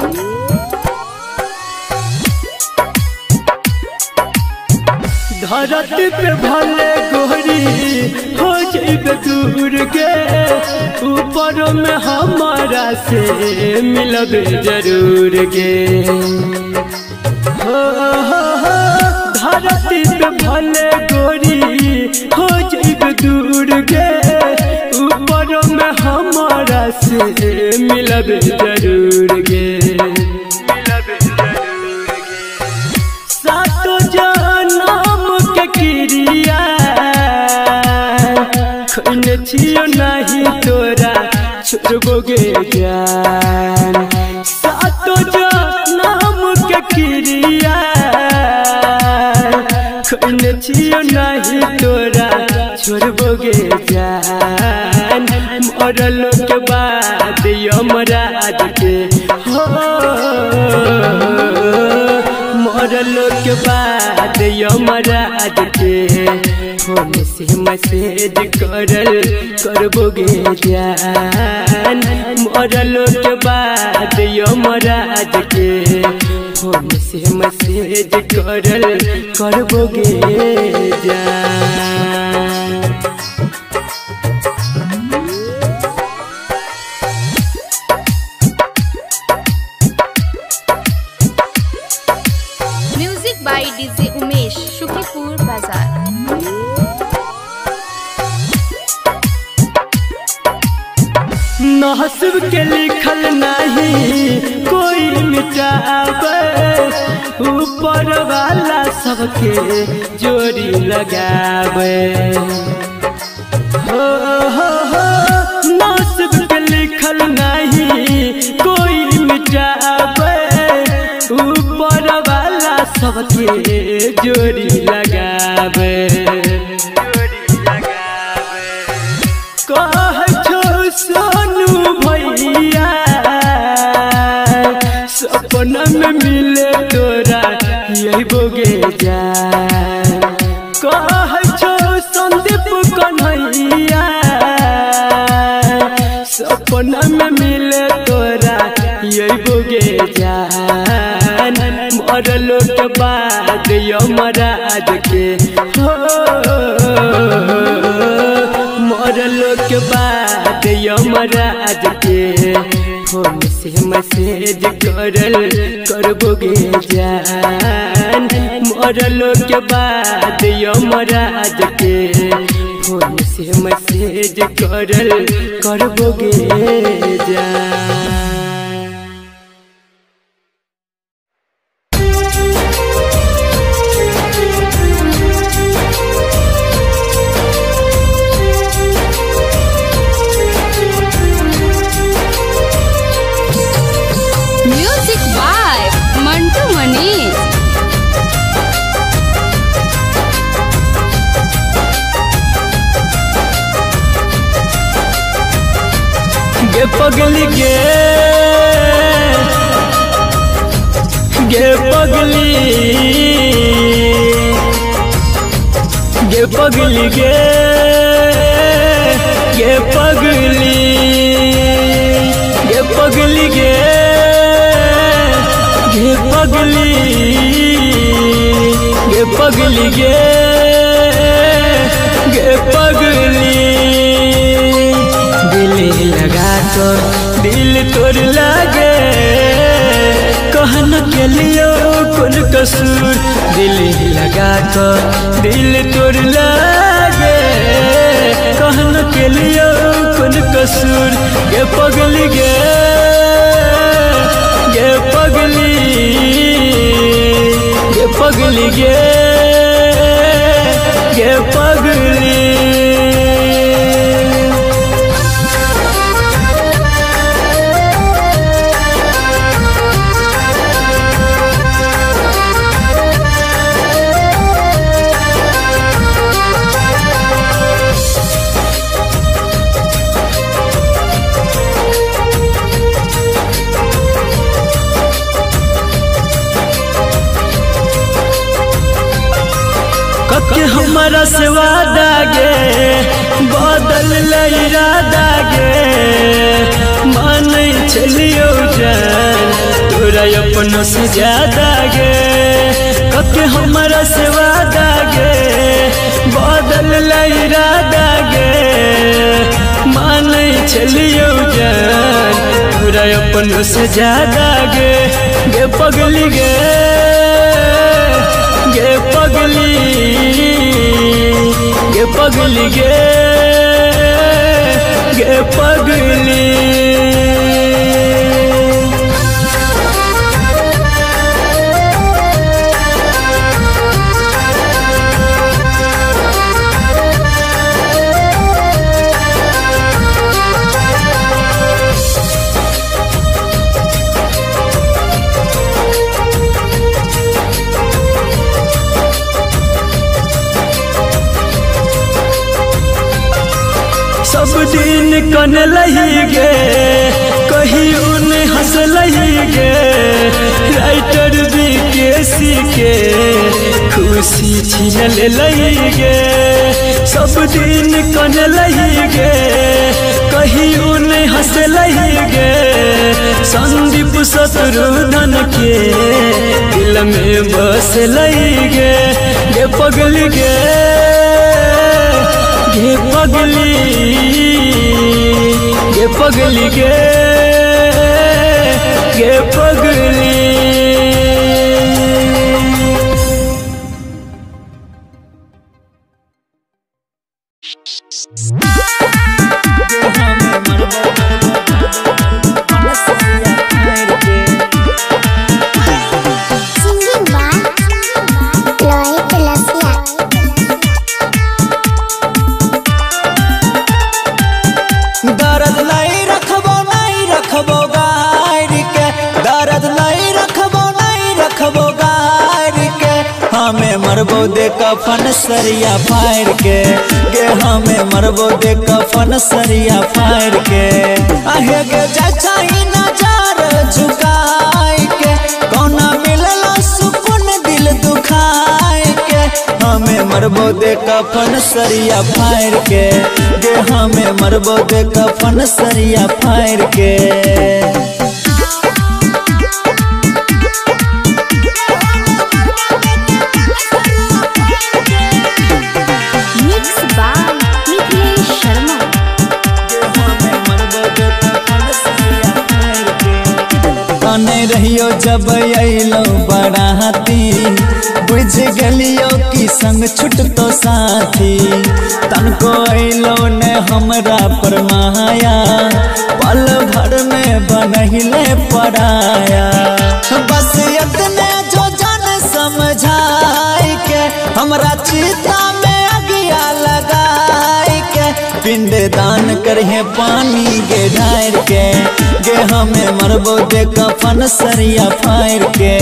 धरती पे भले गोरी हो जाइबे दूर के ऊपर में हमारा से मिलबे जरूर गे हो धरती पे भले गोरी हो जाइबे दूर के ऊपर में हमारा से मिलबे जरूर गे सातो जनम के क्रिया खैने छियो नहीं तोरा छोड़बोगे जान सातो जनम के क्रिया खैने छियो नहीं तोरा छोड़बोगे जान मरलो के बाद यमराज के हो मरलो के बाद यमराज के फोन से मैसेज करबोगे जान मरलो के बाद यमराज के फोन से मैसेज करबोगे जान music by DJ Umesh Shukipur Bazar नसीब के लिखल नहीं कोई मिटावे ऊपर वाला सबके जोड़ी लगावे हो नसीब के लिखल नहीं कोई मिटावे ऊपर वाला सबके जोड़ी लगावे कह छो सोनू भैया सपना में मिले तोरा यही बोगे जा कह छो संदीप कन्हैया सपना में मिले तोरा यही बोगे जान मरलो के बाद यमराज के हो मरलो के बाद यमराज के फोन से मैसेज करबोगे जान मरलो के बाद यमराज के फोन से मैसेज करबोगे जान। Music by Mantu Manish. गे पगली गे पगली गे पगली गे पगली पगली गे पगली पगली गे पगली दिल लगा कर दिल तोड़ लागे कहन के लिए कौन कसूर दिल लगा कर दिल तोड़ लागे कहन के लिए कौन कसूर गे पगली गे पगली पगली गे पगली। के हमारा से वादा गे बदल इरादा गे मान चलियो जान तोरा अपन से ज्यादा गे के हमारा से वादा गे बदल इरादा गे मान चलियो जान तोरा अपन से ज्यादा गे पगली गे पगली पगली गे पगली। सब दिन कन लही गे कहीं उन हंस लही गे राइटर बीकेसी के खुशी छीन लही गे सब दिन कन लही गे कहीं उन हंस लही गे संदीप शत्रुघ्न के दिल में बस लही गे पगली गे पगली पगली गे पगली। दर्द नहीं रखबो गाय के दर्द नहीं रखबो कफन सरिया फाड़ के गे हमें मरबो दे कफन सरिया फाड़ के आहे गे चाही नजर झुकाए के कौना मिलला सुकून दिल दुखाए के हमें मरबो दे कफन सरिया फाड़ के गे हमें मरबो दे कफन सरिया फाड़ के रहियो जब अलो बराती बुझ गलियो कि संग छुटतो साथी तनको अलो ने हमरा पर माया पल भर में बनहिले पराया बस इतने जो जन समझाई के हमरा चिता में अगिया लगाई के पिंड दान करहे पानी गे ढार के गे हमें मरबो दे कफन सरिया फाड़ के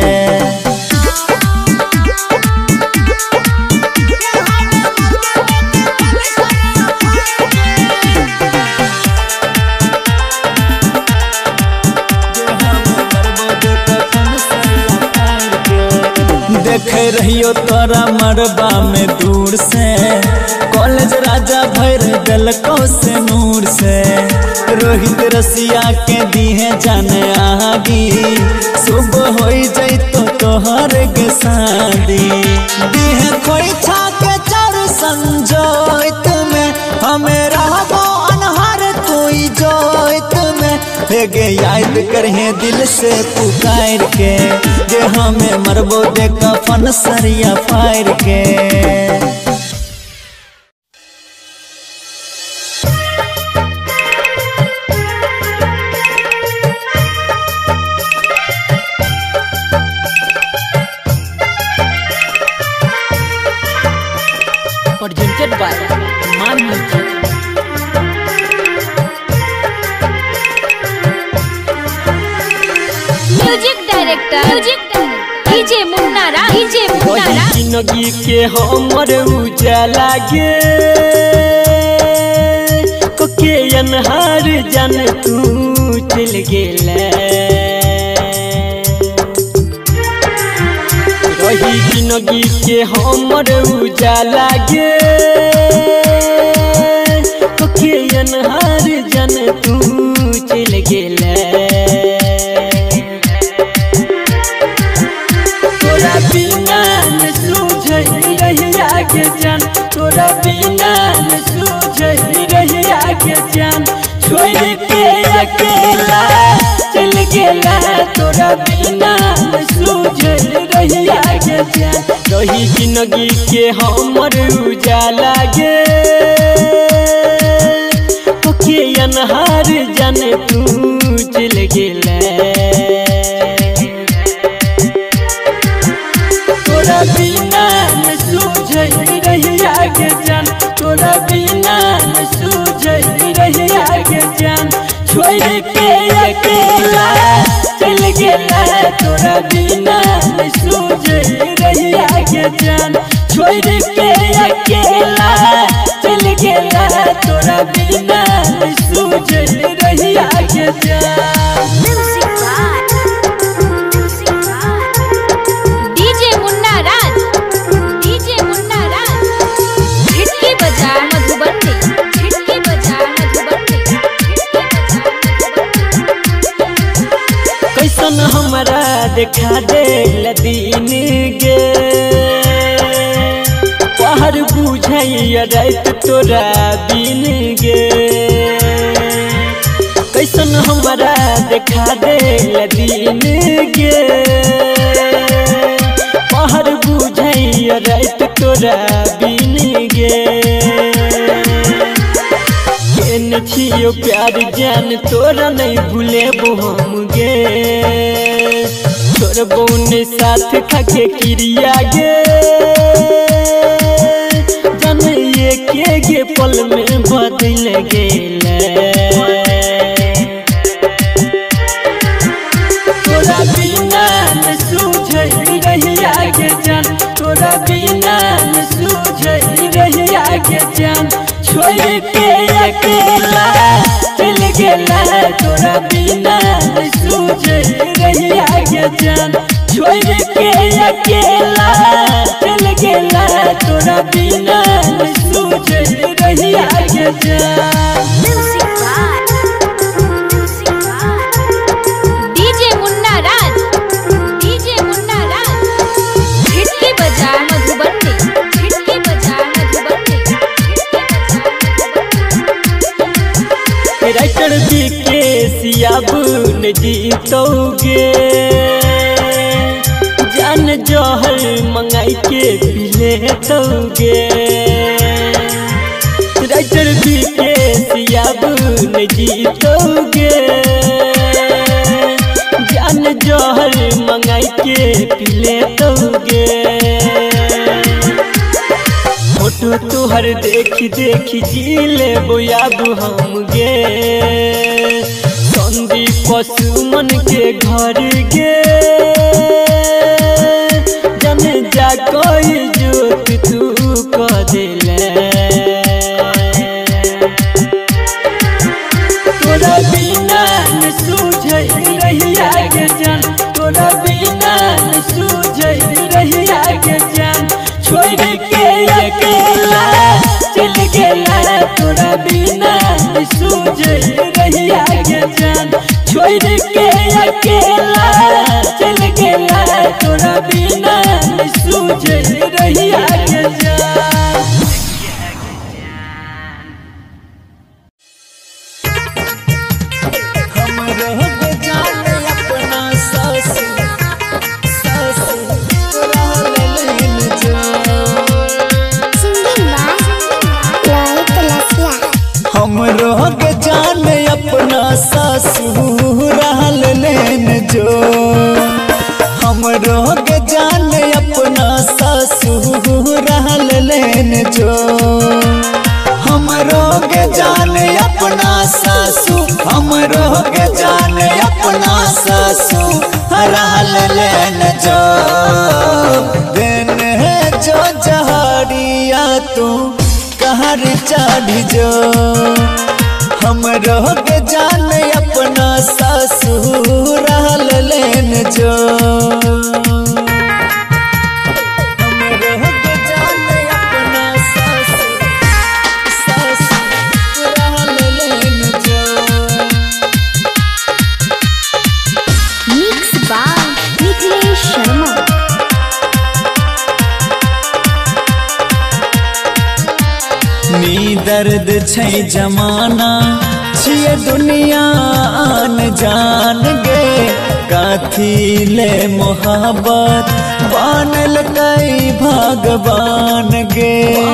देखे रहियो तोरा मरबा में दूर से कॉलेज राजा भर गलको से नूर से रोहित रसिया के दीहे जाने आगी सुबह हो जैतो तोहर के शादी दीहे खोई छा के चार संजोइत में हमें रहबो अनहर कोई जोइत में गे याद करहे दिल से पुकार के गे हमें मरबो दे कफन सरिया फाड़ के presented by Man Music. Music director DJ Munna Raj जिंदगी के हमर उजाला गे कोके अनहार जान तू चल गेला रही जिंदगी के हमर उजाला गे कोके अनहार जान तू चल गेला तोरा बिना न सूझ रही आगे जान तोरा बिना न सूझ रही आगे जान छोड़ के अकेला चल गेला तोरा बिना न सूझ रही आगे जान रही जिंदगी के हमर उजाला गे ओके अनहार जान तू चल गेला तोरा बिना न सूझ रही आगे जान तोरा बिना न सूझ रही आगे जान छोड़ के अकेला चल गेला तोरा बिना न सूझ रही आगे जान छोड़ के अकेला चल गेला तोरा बिना न सूझ रही आगे जान कैसन हमरा देखा दे दिन गे पहर बुझैया रात तोरा बिन गे कैसन हमरा देखा दे दिन गे पहर बुझैया रात तोरा बिन गे छियो प्यार जान तोरा नहीं भूलेबो हम गे तोर बौने साथ खाके क्रिया गे जान ये के पल में बदल गेले तोरा बिना न सूझ रही आगे जान तोरा बिना के जान छोड़ के अकेला चल गेला तोरा बिना न सूझे रहिया के जान छोड़ के अकेला चल गेला तोरा बिना न सूझे रहिया के जान। डीजे मुन्ना राज झिटकी बजा मधुबनी झिटकी बजा मधुबनी राइटर के सियाबुन जीतोगे जान जहर मंगाई के पीले तोगे राइटर के सियाबुन जीतोगे जान जहर मंगाई के पीले तोगे फोटो तुहर देखी देखी जीले बोयाबू हम गे संदीप सुमन के घर गे जन जा कोई जोत तू को दिले तोरा बिना न सूझे रहिया के जान तोरा बिना न सूझे रहिया के जान छोड़ के अकेला चल गेला तोरा बिना न सूझे रहिया के जान छोड़ के अकेला चल गेला तोरा बिना न सूझे रहिया के जान। हमरो के जान अपना ससुराल लेन जो हमरो के जान अपना ससुराल लेन जो हमरो के जान अपना ससु हमरो के जान अपना ससुराल लेन जो दिन है जो जहरिया तू कहर चढ़ जो हमरो के जान अपना ससुराल लेन जो हमरो के जान अपना ससुराल लेन जो। Mix by Mithilesh Sharma. नी दर्द छै जमाना छिए दुनिया आन जान गे काथी ले मोहब्बत बनल कई भगवान गे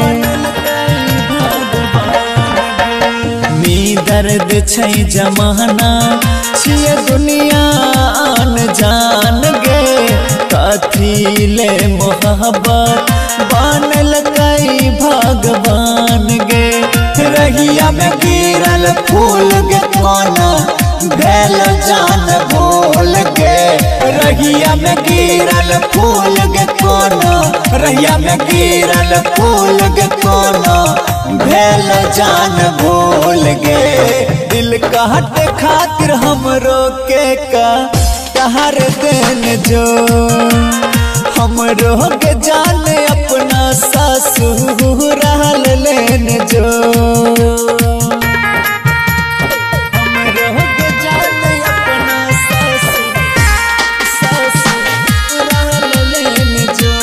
नी दर्द छै जमाना छिए दुनिया आन जान गे काथी ले मोहब्बत बनल कई भगवान गे रहिया में गिरल फूल गे कोना भेल जान भूल गे रहिया में गिरल फूल गे कोना रहिया में गिरल फूल गे कोना भेल जान भूल गे दिल काट खातिर हमरो के का कहर देन जो हमरो के जान अपना ससुराल लेन जो हमरो के जान अपना ससुराल लेन जो।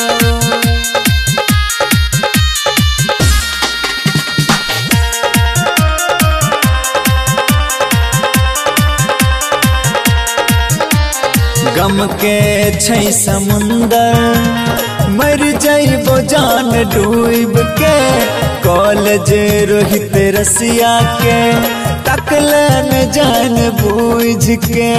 गम के छै समुंदर मर जाइबो जान डूब के कॉलेज रोहित रसिया के तकलन जान बूझ के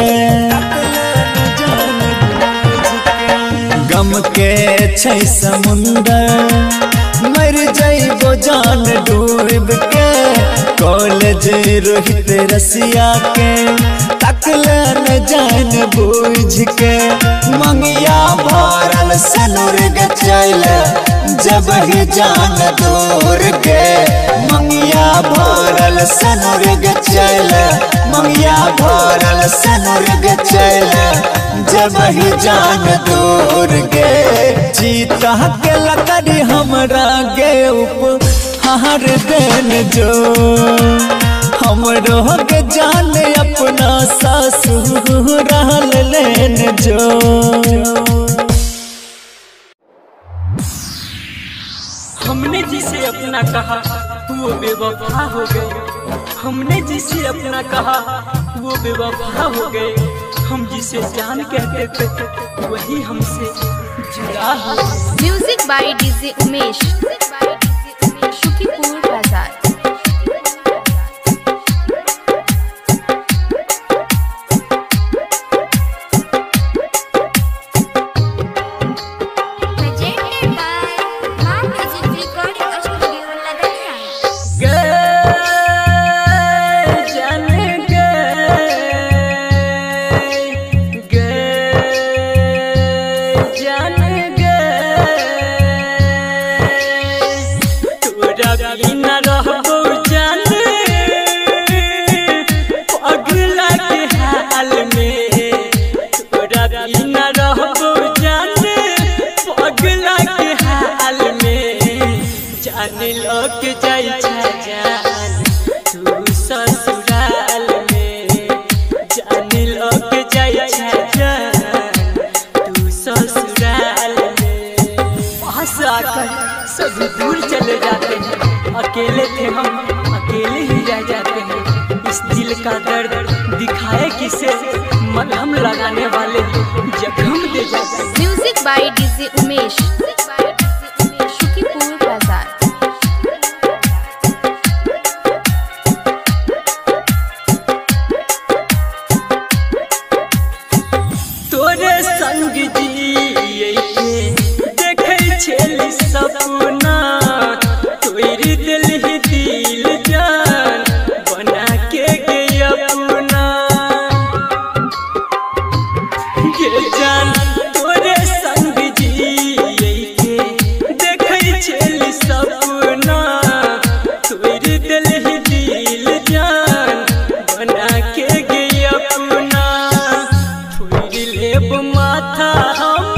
गम के छै समुंदर मर जाइबो जान डूब के कॉलेज रोहित रसिया के तकले न जान बूझ के मंगिया भरल सनुर गचैल जब ही जान दूर के मंगिया भरल सनुर गचैल मंगिया भरल सनुर गचैल जब ही जान दूर गे चीता के लकड़ी हमरा गे उपहार देन जो हमरो के जान अपना ससुराल लेन जो हमने जिसे अपना कहा वो बेवफा हो गए हमने जिसे अपना कहा वो बेवफा हो गए हम जिसे जान कहते थे वही हमसे जुड़ा हो। Music by DJ Umesh Shukipur Bazar. सभी दूर चले जाते हैं अकेले थे हम अकेले ही रह जाते हैं इस दिल का दर्द दिखाए किसे मलहम लगाने वाले जख्म दे जाते हैं। Music by DJ Umesh Shukipur Bazar. तोरे संग जिए देखे छेली सपना तोरी दिल ही दिल जान बना के गई अपना ये जान तोरे संग जिए देखे छेली सपना तोरी दिल ही दिल जान बना के गई अपना थोड़ी लेब माथा हम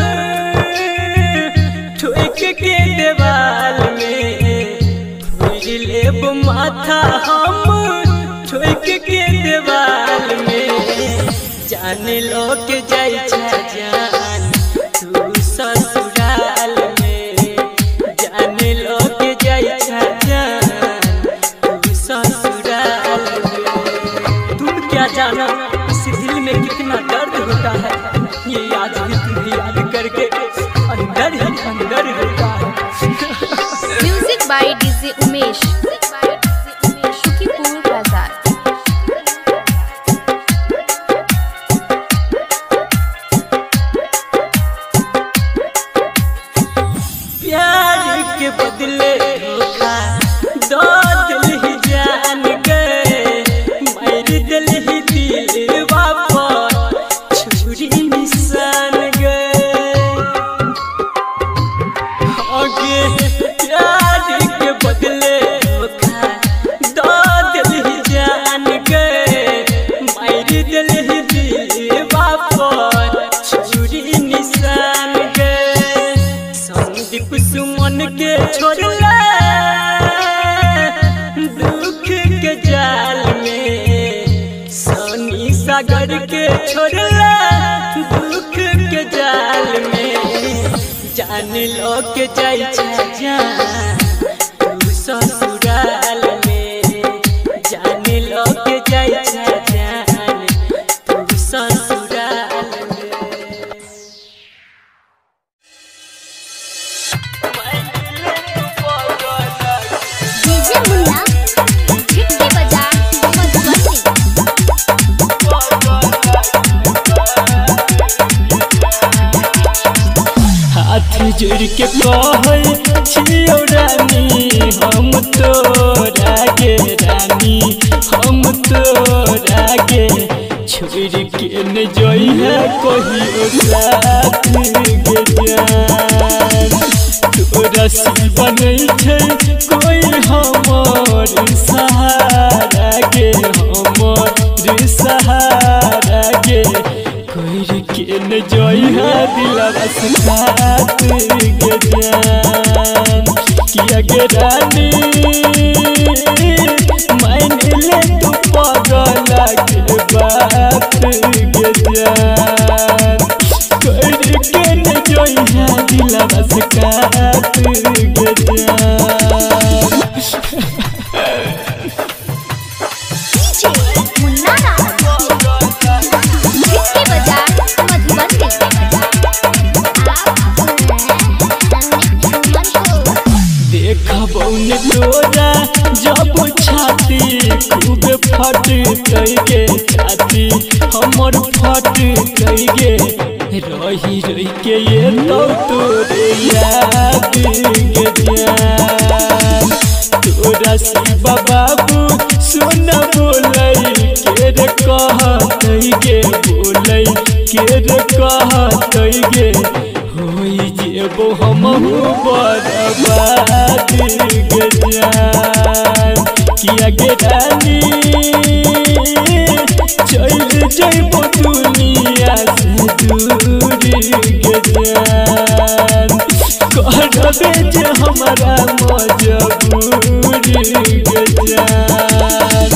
ठोक के देवाल में थोड़ी लेब माथा हम ठोक के देवाल में जान लो के जाई जान तू ससुराल में जान लो के जाई जान तू ससुराल में तुम क्या जाना इस दिल में कितना दर्द होता है ये याद भी तुम्हें याद करके अंदर ही अंदर होता है। Music by DJ Umesh Shukipur Bazar. प्यार के बदले धोखा दो दिल ही जान गए मार दिल ही दिल वापस छुरी निशान गए आगे प्यार के बदले धोखा दो दिल ही जान गए मार दिल ही दिल वापस छुरी निशान गए संदीप सुमन के छोड़ला दुख के जाल में सोनी सागर के छोड़ला दुख के जाल में जान लो के जाई जान तू ससुराल में जान लो के जाई जान तू ससुराल में। डीजे मुन्ना झिटकी बजा मधुबनी। हाथ जोड़ के कहै छियौ रानी हम तोरा गे रानी हम तोरा गे छोड़ के न जइहे कहियो साथ गे जान तोरा सिवा नहीं छै कोई हमर सहारा गे हमर सहारा गे कोई के न जइहा दिलवा से खात गे जान किया गे रानी मान ले तू पगला के बात गे जान कोई के न जइहा दिलवा से खात गे जान देखबौन तोरा जब छाती खूब फट गे छाती हमर फट गे रही रही के ये तो तोरे याद गे जान तोरा शिवा बाबू सुन बोलै के रे कहत गे बोलै के रे कहत गे होई जेबो हमहु बर्बाद गे जान किया गे रानी चल जइबो दुनिया से दूर गे जान करबे जे हमारा मजबूर गे जान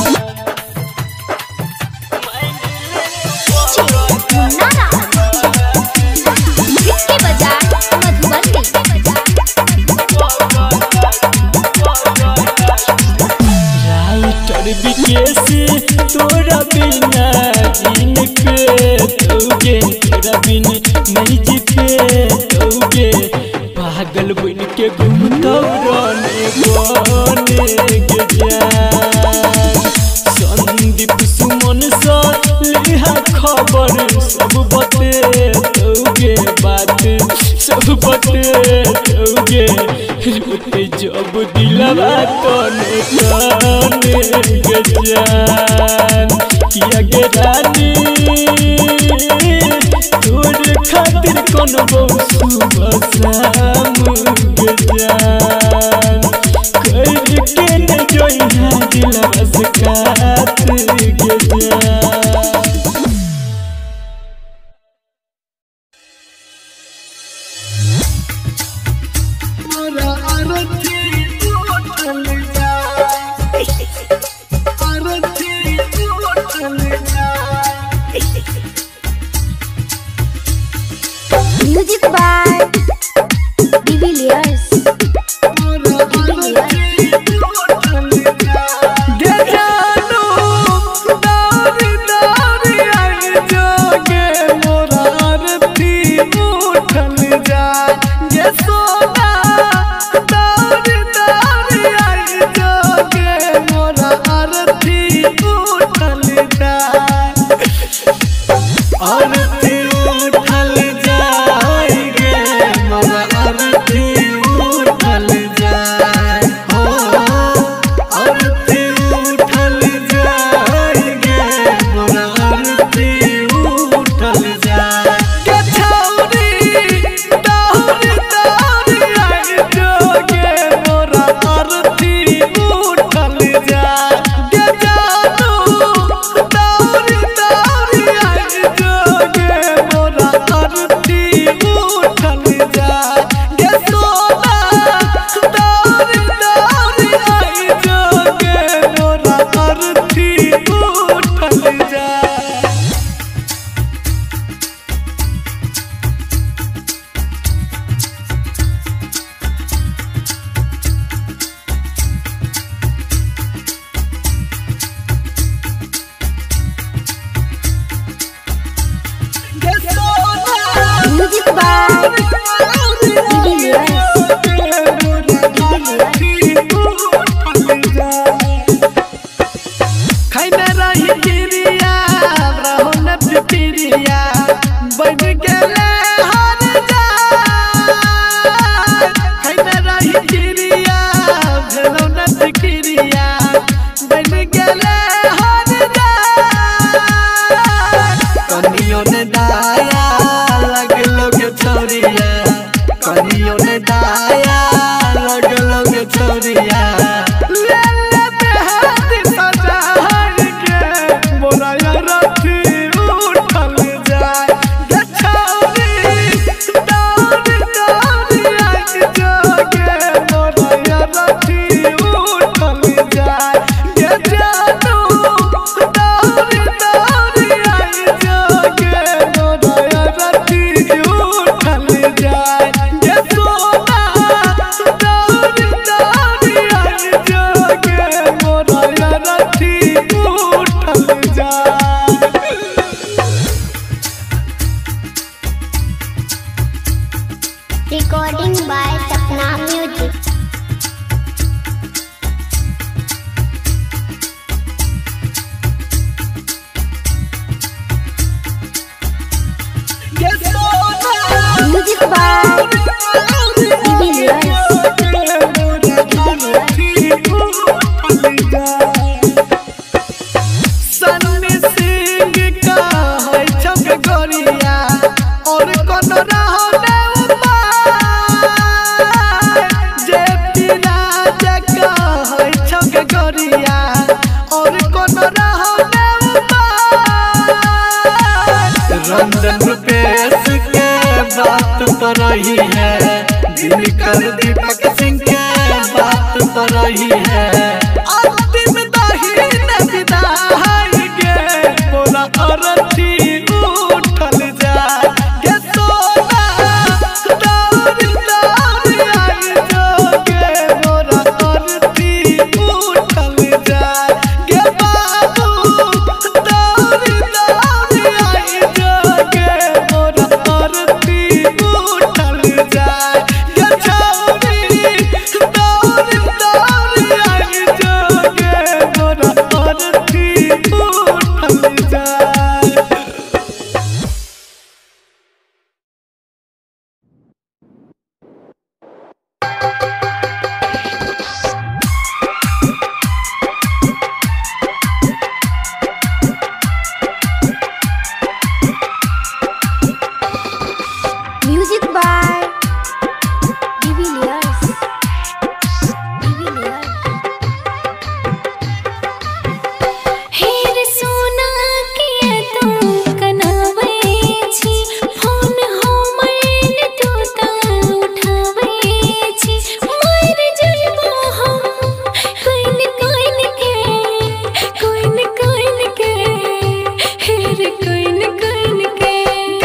बिकेसी तोरा बिना दिन के तोगे तोरा बिन नहीं जीते तोगे पागल बन के घूमतो रोने बने गे जान संदीप सुमन सा लिहा खबर सब बते तोगे बात सब बते तोगे रोते जब दिलवा तने तने गे जान किया गे रानी तोर खातिर कोनो सुबह शाम गे जान कर के न जइहा दिलवा से काट गे जान Music by Divilliers. आरती उठल जाएगे मोरा आरती न दाया लगलोगे छोरिया ले ले बेहादी सजाई के मोरा रथी उठल जाए गे छोरी दौड़ी दौड़ी आई जोगे मोरा रथी उठल जाए गे जानू दौड़ी दौड़ी आई जोगे मोरा रथी उठल जाए गे सोना दौड़ी दौड़ी आई जोगे मोरा रथी उठल जाए। Recording by Sapna Music. Music by Sunny Singh का है छक गोरिया और कौन रहने उपाय जे पिराज का है छक गोरिया और कौन रहने उपाय रंजन रुपेश के बात पर रही है दिनकर दीपक सिंह के बात पर रही है अंतिम दाहिन विदाई गे मोरा अरथी उठल जाए गे सोना दौड़ी दौड़ी आई जोगे मोरा अरथी उठल जाए गे बाबू दौड़ी दौड़ी आई जोगे मोरा अरथी उठल जाए गे छौरी दौड़ी दौड़ी आई जोगे मोरा अरथी उठल जाए। Music by Divilliers. हेर सोना किया तू कनावे छी फोन हो मैन तू ता उठावे छी मर जइबो हम कोइन कोइन के हेर कोइन कोइन के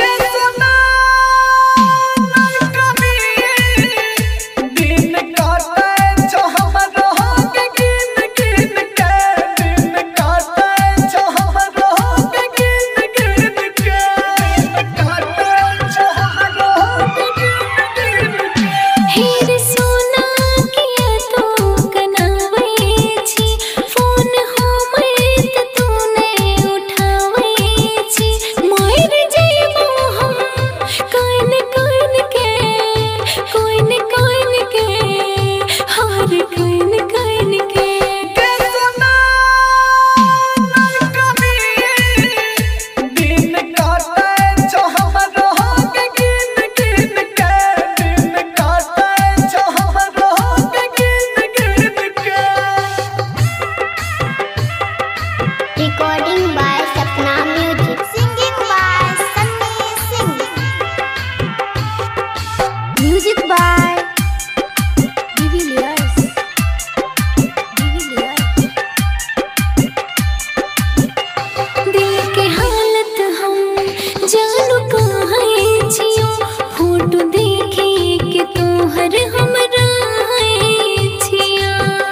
दिन काटे छो हमरो के गिन गिन के दिन काटे छो हमरो के गिन गिन के दिन काटे छो हमरो के गिन गिन के हेर सोना किया तू कनावे छी फोन हो मैन तूने उठावे छी मर जइबो हम कोइन कोइन के हार कोइन कोइन के दिन काटे छो हमरो के गिन गिन के दिन काटे छो हमरो के गिन गिन के Recording by Sapna Music. Singing by Sunny Singh. Music by Divilliers. दिल के हालत हम जानू कहाँ छियो फोटो देखे के तोहर हमरा छिया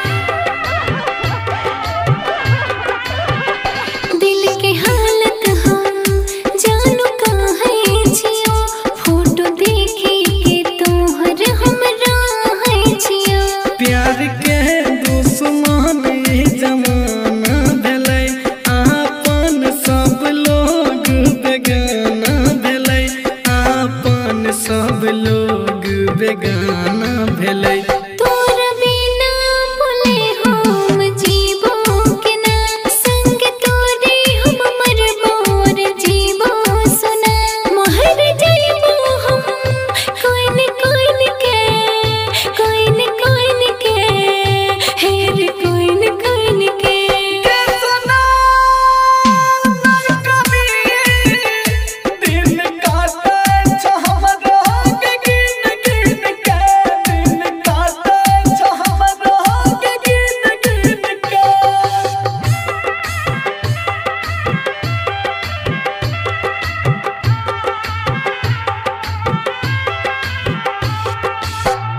दिल के हालत हम जानू कहाँ छियो फोटो देखे के तोहर हमरा छिया प्यार के दुश्मन जमाना भेलै आपन सब लोग बेगाना भेलै आपन सब लोग बेगाना भेलै तोरा बिना बोले हम जीवो के ना संग तोरे हम मरबो रे जीवो सुना महर जइबो हम कोइन कोइन के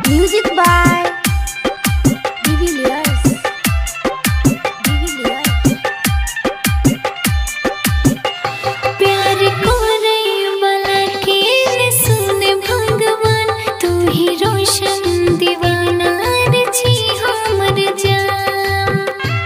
म्यूजिक बाय प्यार को रे वाला के सुन भगवान तू ही रोशन दीवाना रे छी हमर जान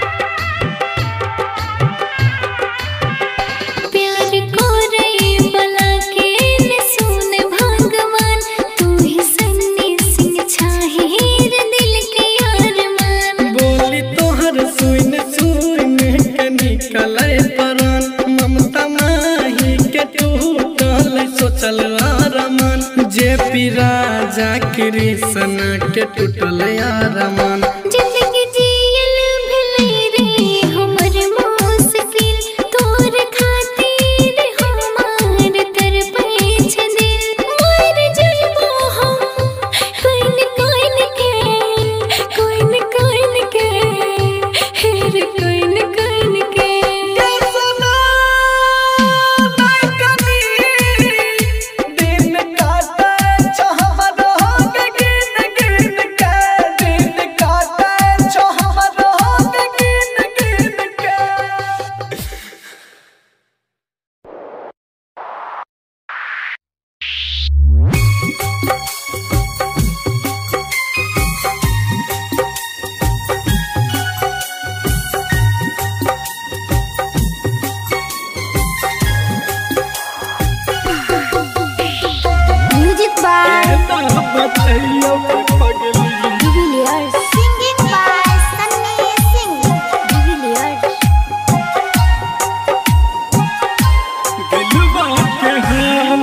प्यार को रे वाला के सुन भगवान तू ही सन्नी सिंह छाहिर दिल के अरमान बोली तोहर सुन सुन के निकले परान ममता माही के टूटल सोचल आरमान जे पी राजा कृष्ण के टूटल आरमान जिंदगी जियल भले रे हमर मुश्किल तोर खातिर हमार तरपे छ दिल मर जइबो हम कोइन कोइन के हेर कोइन कोइन के दिन काटे छहरो के गिन गिन के दिन काटे छहरो के गिन गिन के म्यूजिक बाय बताइयो पगली Devilliers singing by Sunny Singh Devilliers दिलवा के हाल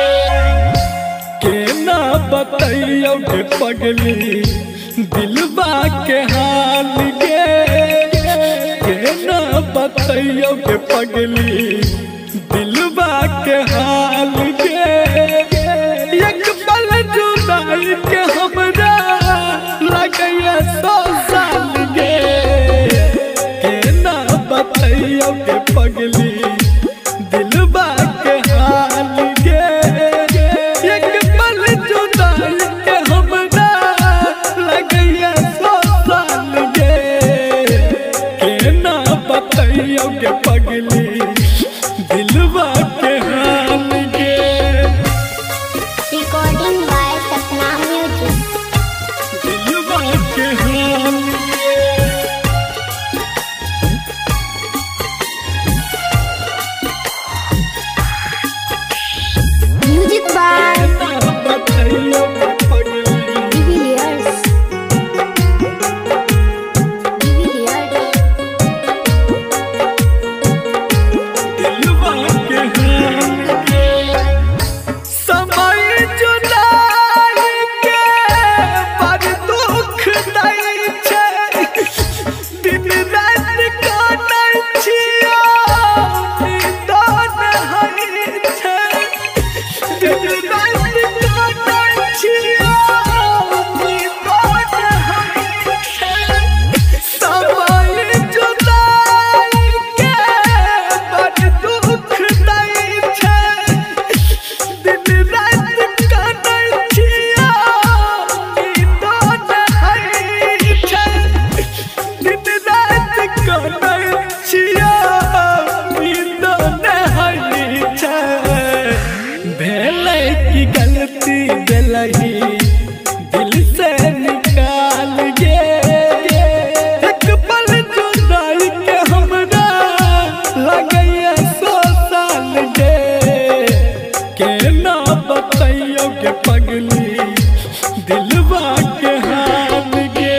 के ना बताइयो के पगली दिलवा के हाल के ना बताइयो के पगली दिलवा के हाल के एक पल जुदाई के हमरा लगैया 100 साल के ना बताइयो के पगली दिलवा के हाल के एक पल जुदाई के हमरा लगैया 100 साल के ना बताइयो के पगली दिलवा के हाल के रिकॉर्डिंग बाय सपना म्यूजिक दिलवा के हाल के म्यूजिक बाय बताइयो के पगली डिविलियर्स दिलवा के हाल के समय जुदाई के बड़ दुख दै छै दिन रात काटै छियो निदान होइ छै दिन रात काटै छियो निदान होइ छै समय जुदाई के बड़ दुख दै छै दिन रात काटै छियो निदान होइ छै दिन रात काटै छियो निदान होइ छै भेलै की गलती देलही दिल से निकाल गे एक पल जुदाई के हमरा लगैया 100 साल के ना बताइयो के पगली दिलवा के हाल के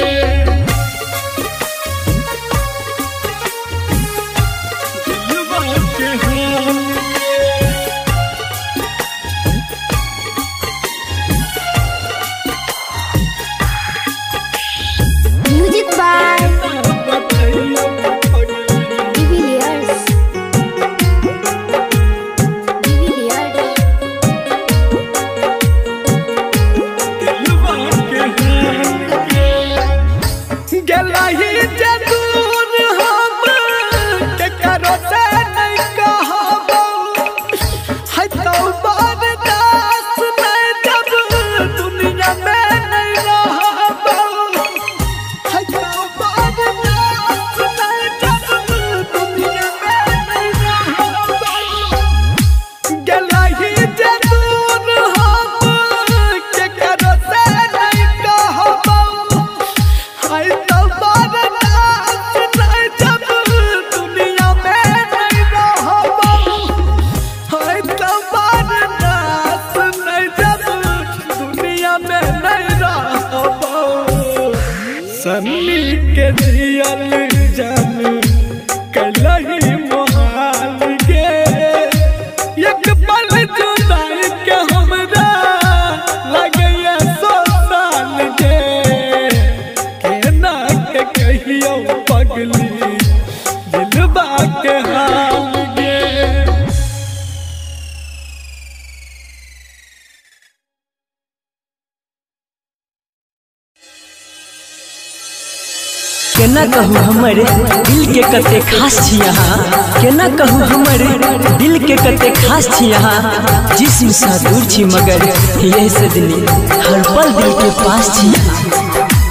दिलवा के हाल के म्यूजिक बाय बताइयो के पगली डिविलियर्स दिलवा के हाल सन्नी के जियल जान कलही मोहाल गे एक पल जुदाई के हमरा लगैया 100 साल गे केना के कहियो पगली दिलबा के हाल गे। केना कहूँ हमर दिल के कते खास छी यहाँ, केना कहूँ हमर दिल के कते खास छी यहाँ, जिस्म सा दूर छी मगर यही से दिल हर पल दिल के पास छी यहाँ।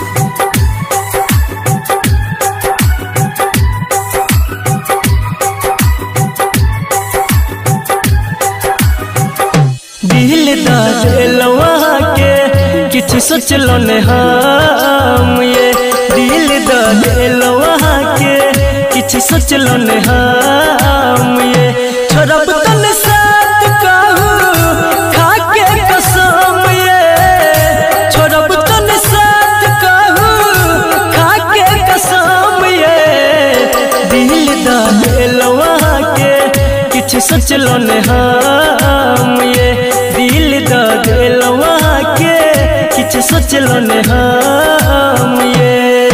दिल दलवा के किछु सोचलो ने हम ये, दिल दलवा के किछु सोचलो ने हम ये, छोड़ब तन साथ कहूँ खा के कसम ये, छोड़ब तन साथ कहूँ खा के कसम ये, दिल दलवा के किछु सोचलो ने हम ये, दिल दलवा के किछु सोचलो ने हम ये।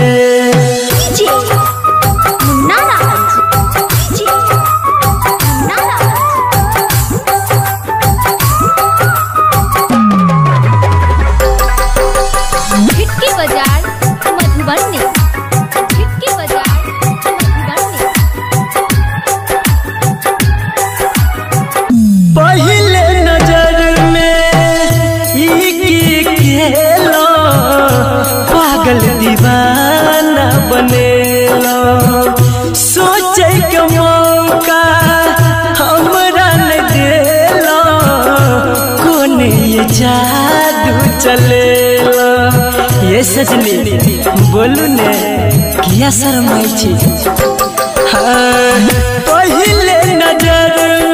पहले नजर में ई खेलो पागल दीवाना बनेलो, सोचे के मौका हमरा न देलो, कौन ये जादू चलेलो। ये सजनी बोलू ने किया शर्माई छी। हाँ, पहले नजर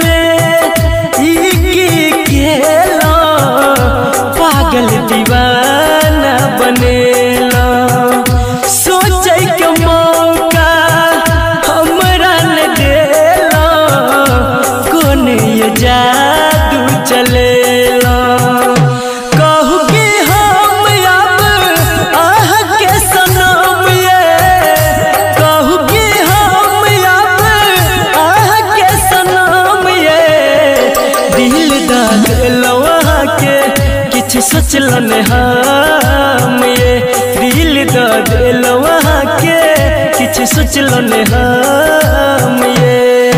पागल दीवाना बनेलो, सोचे के मौका हमरा न देलो, कौन ये जादू चलेलो। कहू कि हम अब आह के सनम ये, कहू कि हम अब आह के सनम ये, दिल दलवा के किछु सोचलो ने हम ये, दिल दलवा के किछु सोचलो ने हम ये।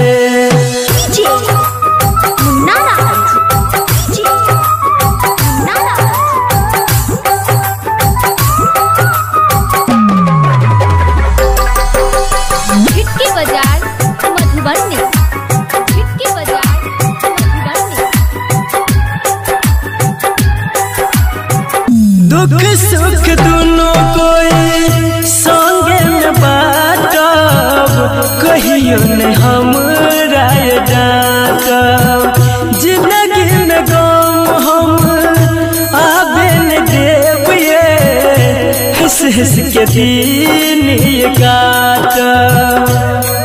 दुख सुख दोनों कोई संगे में बाटब, कहियो ने हमरा डांटब, जिंदगी में गम हम आबे न देब ये, हंस हंस के दिन ये काटब।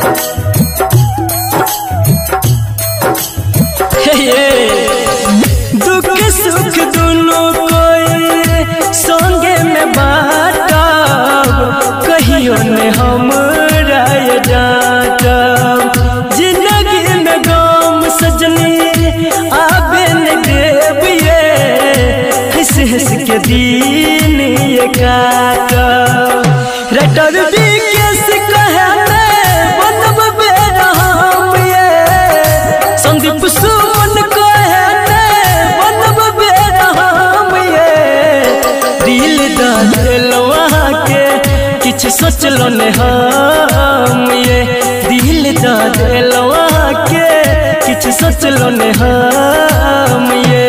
दुख सुख दोनों संगे में बाटब, कहियो ने हमरा डांटब, जिंदगी में गम सजनी आबे न देब ये, हंस हंस के दिन ये काटब। राइटर विकेश कहे बनब बेरहम ये, संदीप सुमन कहे बनब बेरहम ये, दिल दलवा के किछु सोचलो ने हम ये, दिल दलवा के किछु सोचलो ने हम ये।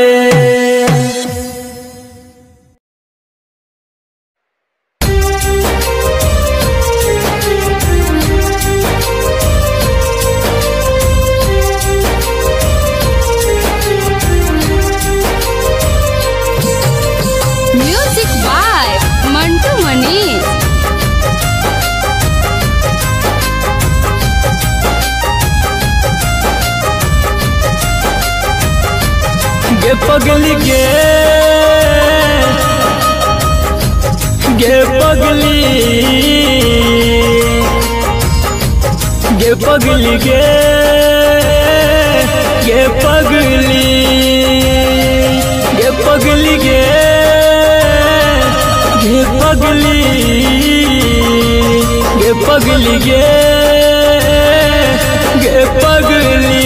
Music by Mantu Manish. पगली गे पगली गे पगली गे पगली पगली गे पगली पगली गे पगली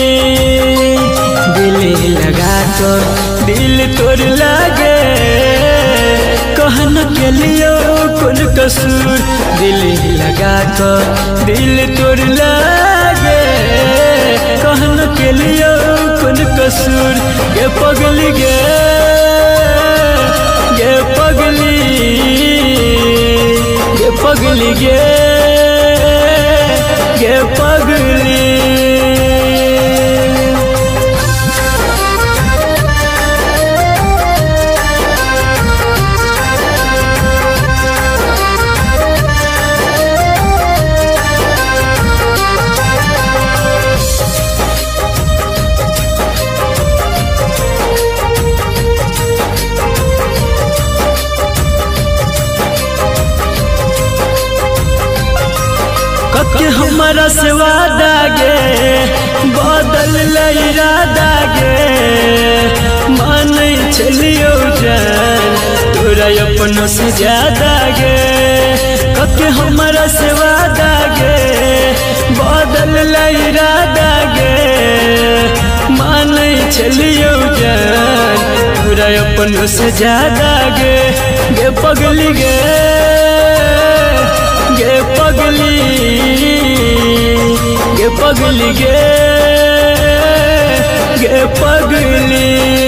दिल लगा कर दिल तोड़ लागे कहन के लिए कौन कसूर दिल लगा कर दिल तोड़ लागे कहन के लिए कौन कसूर गे पगली गे पगली पगली गे पगली के हमारा से वादा गे बदल इरादा गे मान चलियो जान तोरा अपनों से ज्यादा गे के हमारा से वादा गे बदल इरादा गे मान चलियो जान तोरा अपनों से ज्यादा गे पगली गे पगली पगली गे पगली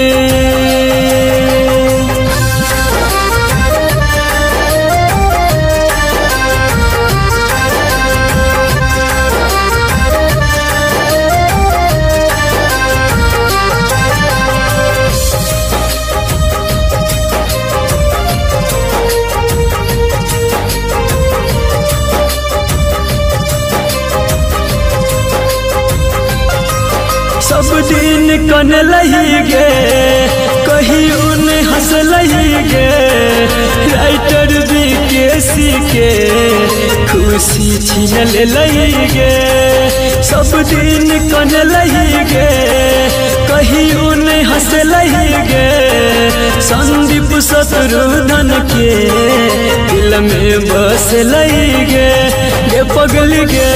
सब दिन कन लही गे कहीं उन हंस लही गे राइटर बीकेसी के खुशी छीन लही गे सब दिन कन लही गे कहीं उन हंस लही गे संदीप शत्रुघ्न के दिल में बस लही गे पगली गे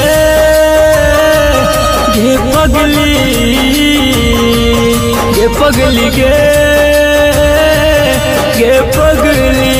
पगली पगली गे पगली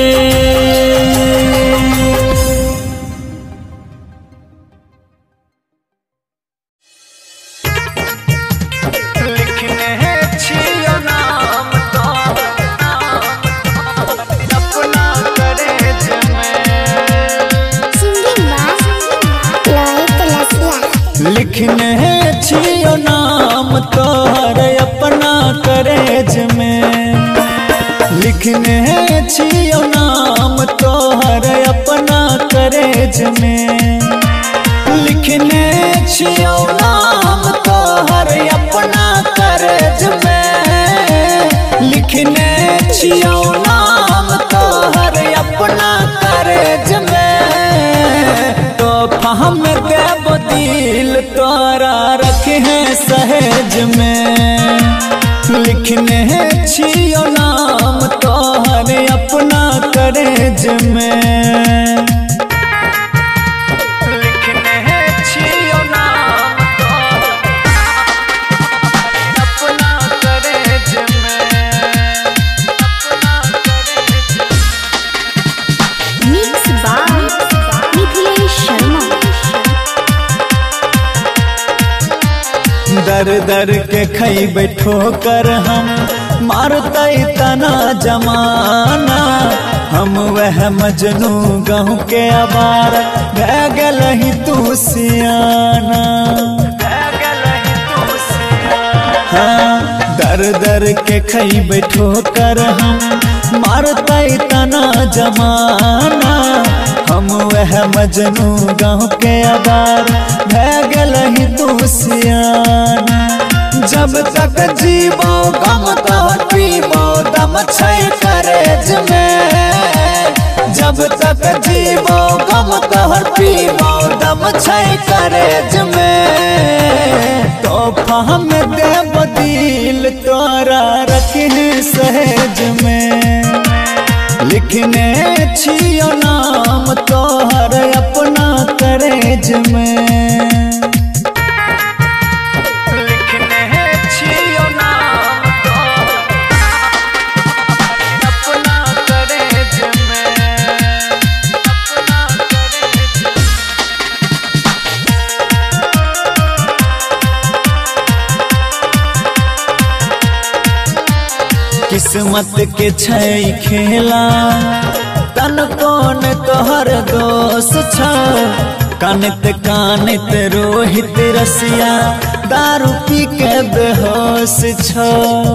लिखने छियो नाम तोहर अपना करेज में लिखने छियो नाम तोहर अपना करेज में लिखने छियो नाम तोहर अपना करेज में लिखने छियो नाम तोहर अपना करेज में तो हम देव दिल तोरा रखे हैं सहेज में लिखने छियो नाम तोहर अपना करेज में लिखने छियो नाम अपना करेज में मिक्स बाय मिथिलेश शर्मा दर दर के खई बैठो कर हम मारते तना जमाना हम वह मजनू गाँव के आवार भै गल ही तू सियाना हाँ दर दर के खई बैठो कर हम मारते तना जमाना हम वह मजनू गाँव के आवार भै गल ही तू सियाना जब तक जीवो गम तोहर पीबो दम छै करेज में। जब तक जीवो गम तोहर पीबो दम छै करेज में। तोहफा में देव दिल तोरा रखने सहेज में। लिखने छियो नाम तोहर अपना करेज में। किस्मत के छै खेला तन कौन तोहर दोष छ। कानित कानित रोहित रसिया दारू पी के बेहोश छ।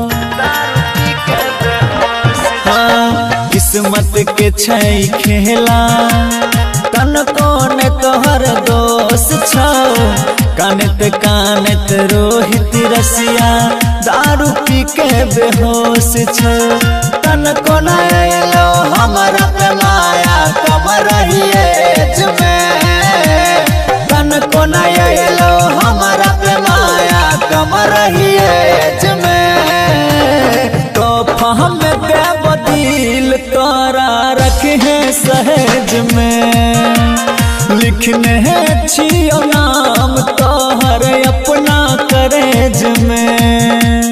हाँ किस्मत के छै खेला तन कौन तोहर दोष छ। कानित कानित रोहित रसिया दारू पी के बेहोश छ। तन कोना लो हमारा पे माया कम रहिएज में। तन कोना लो हमारा पे माया कम रहिएज में। तोहफा में देव दिल तोरा रखे सहेज में। लिखने छियो नाम तोहर अपना करेज में।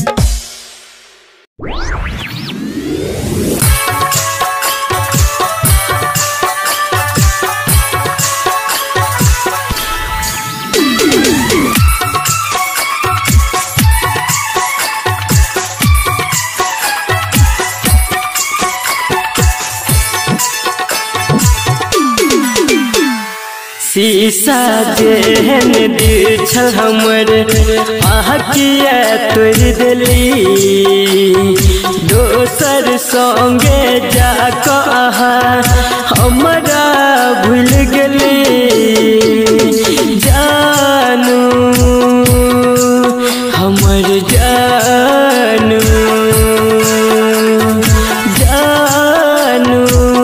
शीशा जेहन दिल छल हमर आँखिया तोड़ देली। दोसर संगे जाकऽ हमरा भूल गेली। जानू हमर जानू जानू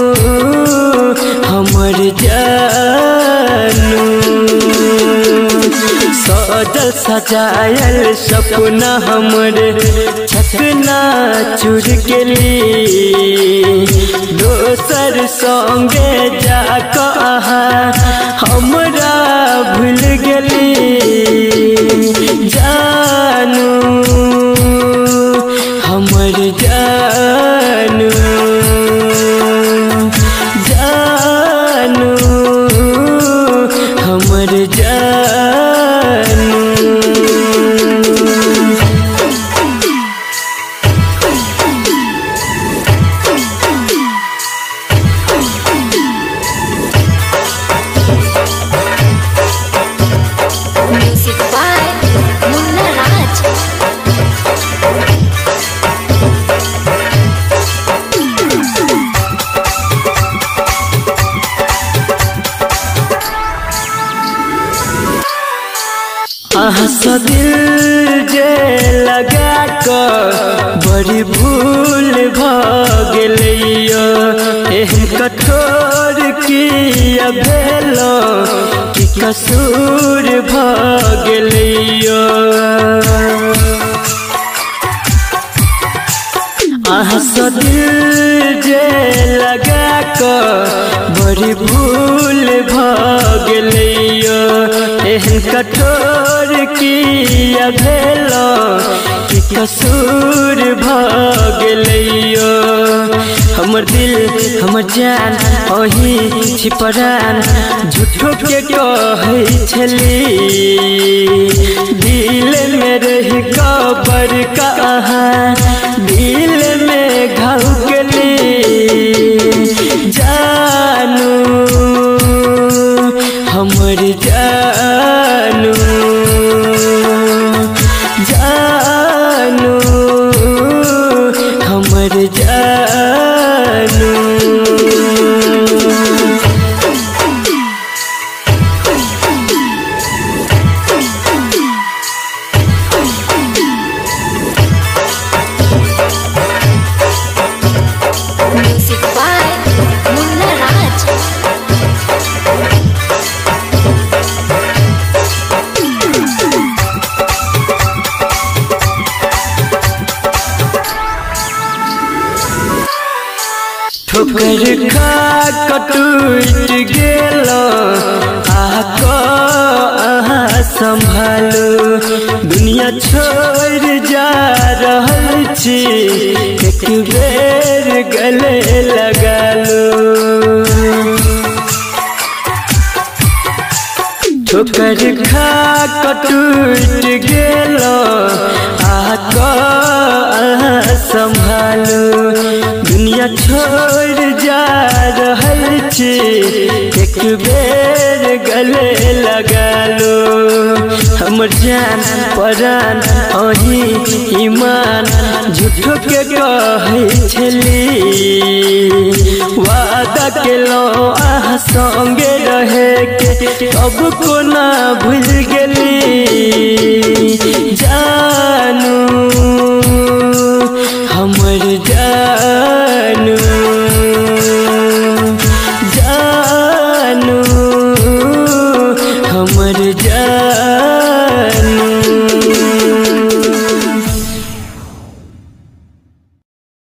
हमर जानू। सजल सजायल सपना हमर छकना चूर गेली। दोसर संगे जाकऽ हमरा भूल गेली। जानू हमर जानू जानू हमर जानू। Music by Munna Raj. आहा दिल जे लगा कर बड़ी भूल भगलियो। एहन कठोर किया भेलो कि कसूर भगलियो। आहा दिल जे लगा कर बड़ी भूल भगलियो। एहन कठोर किया भेलो कि कसूर भगलियो। हमर दिल हमर जान ओही छिपरान झूठो के कहै छली। दिल में रह कबर कहाँ दिल में घाव गेली। जानू हमर जानू जानू हमर जानू। ठोकर खा कटूट गेलो आको अहाँ संभालो दुनिया छोड़ जा रहल छी एक बेर गले लगा लो ठोकर खा कटूट गेलो आको अहाँ संभालो दुनिया छोड़ जा रहल छी एक बेर गले लगा लो हमर जान परान अही ईमान झूठो के कहै छली वादा केलो आहा संगे रहे के अब कोना भूल गेली जानू हमर जानू जानू हमर जानू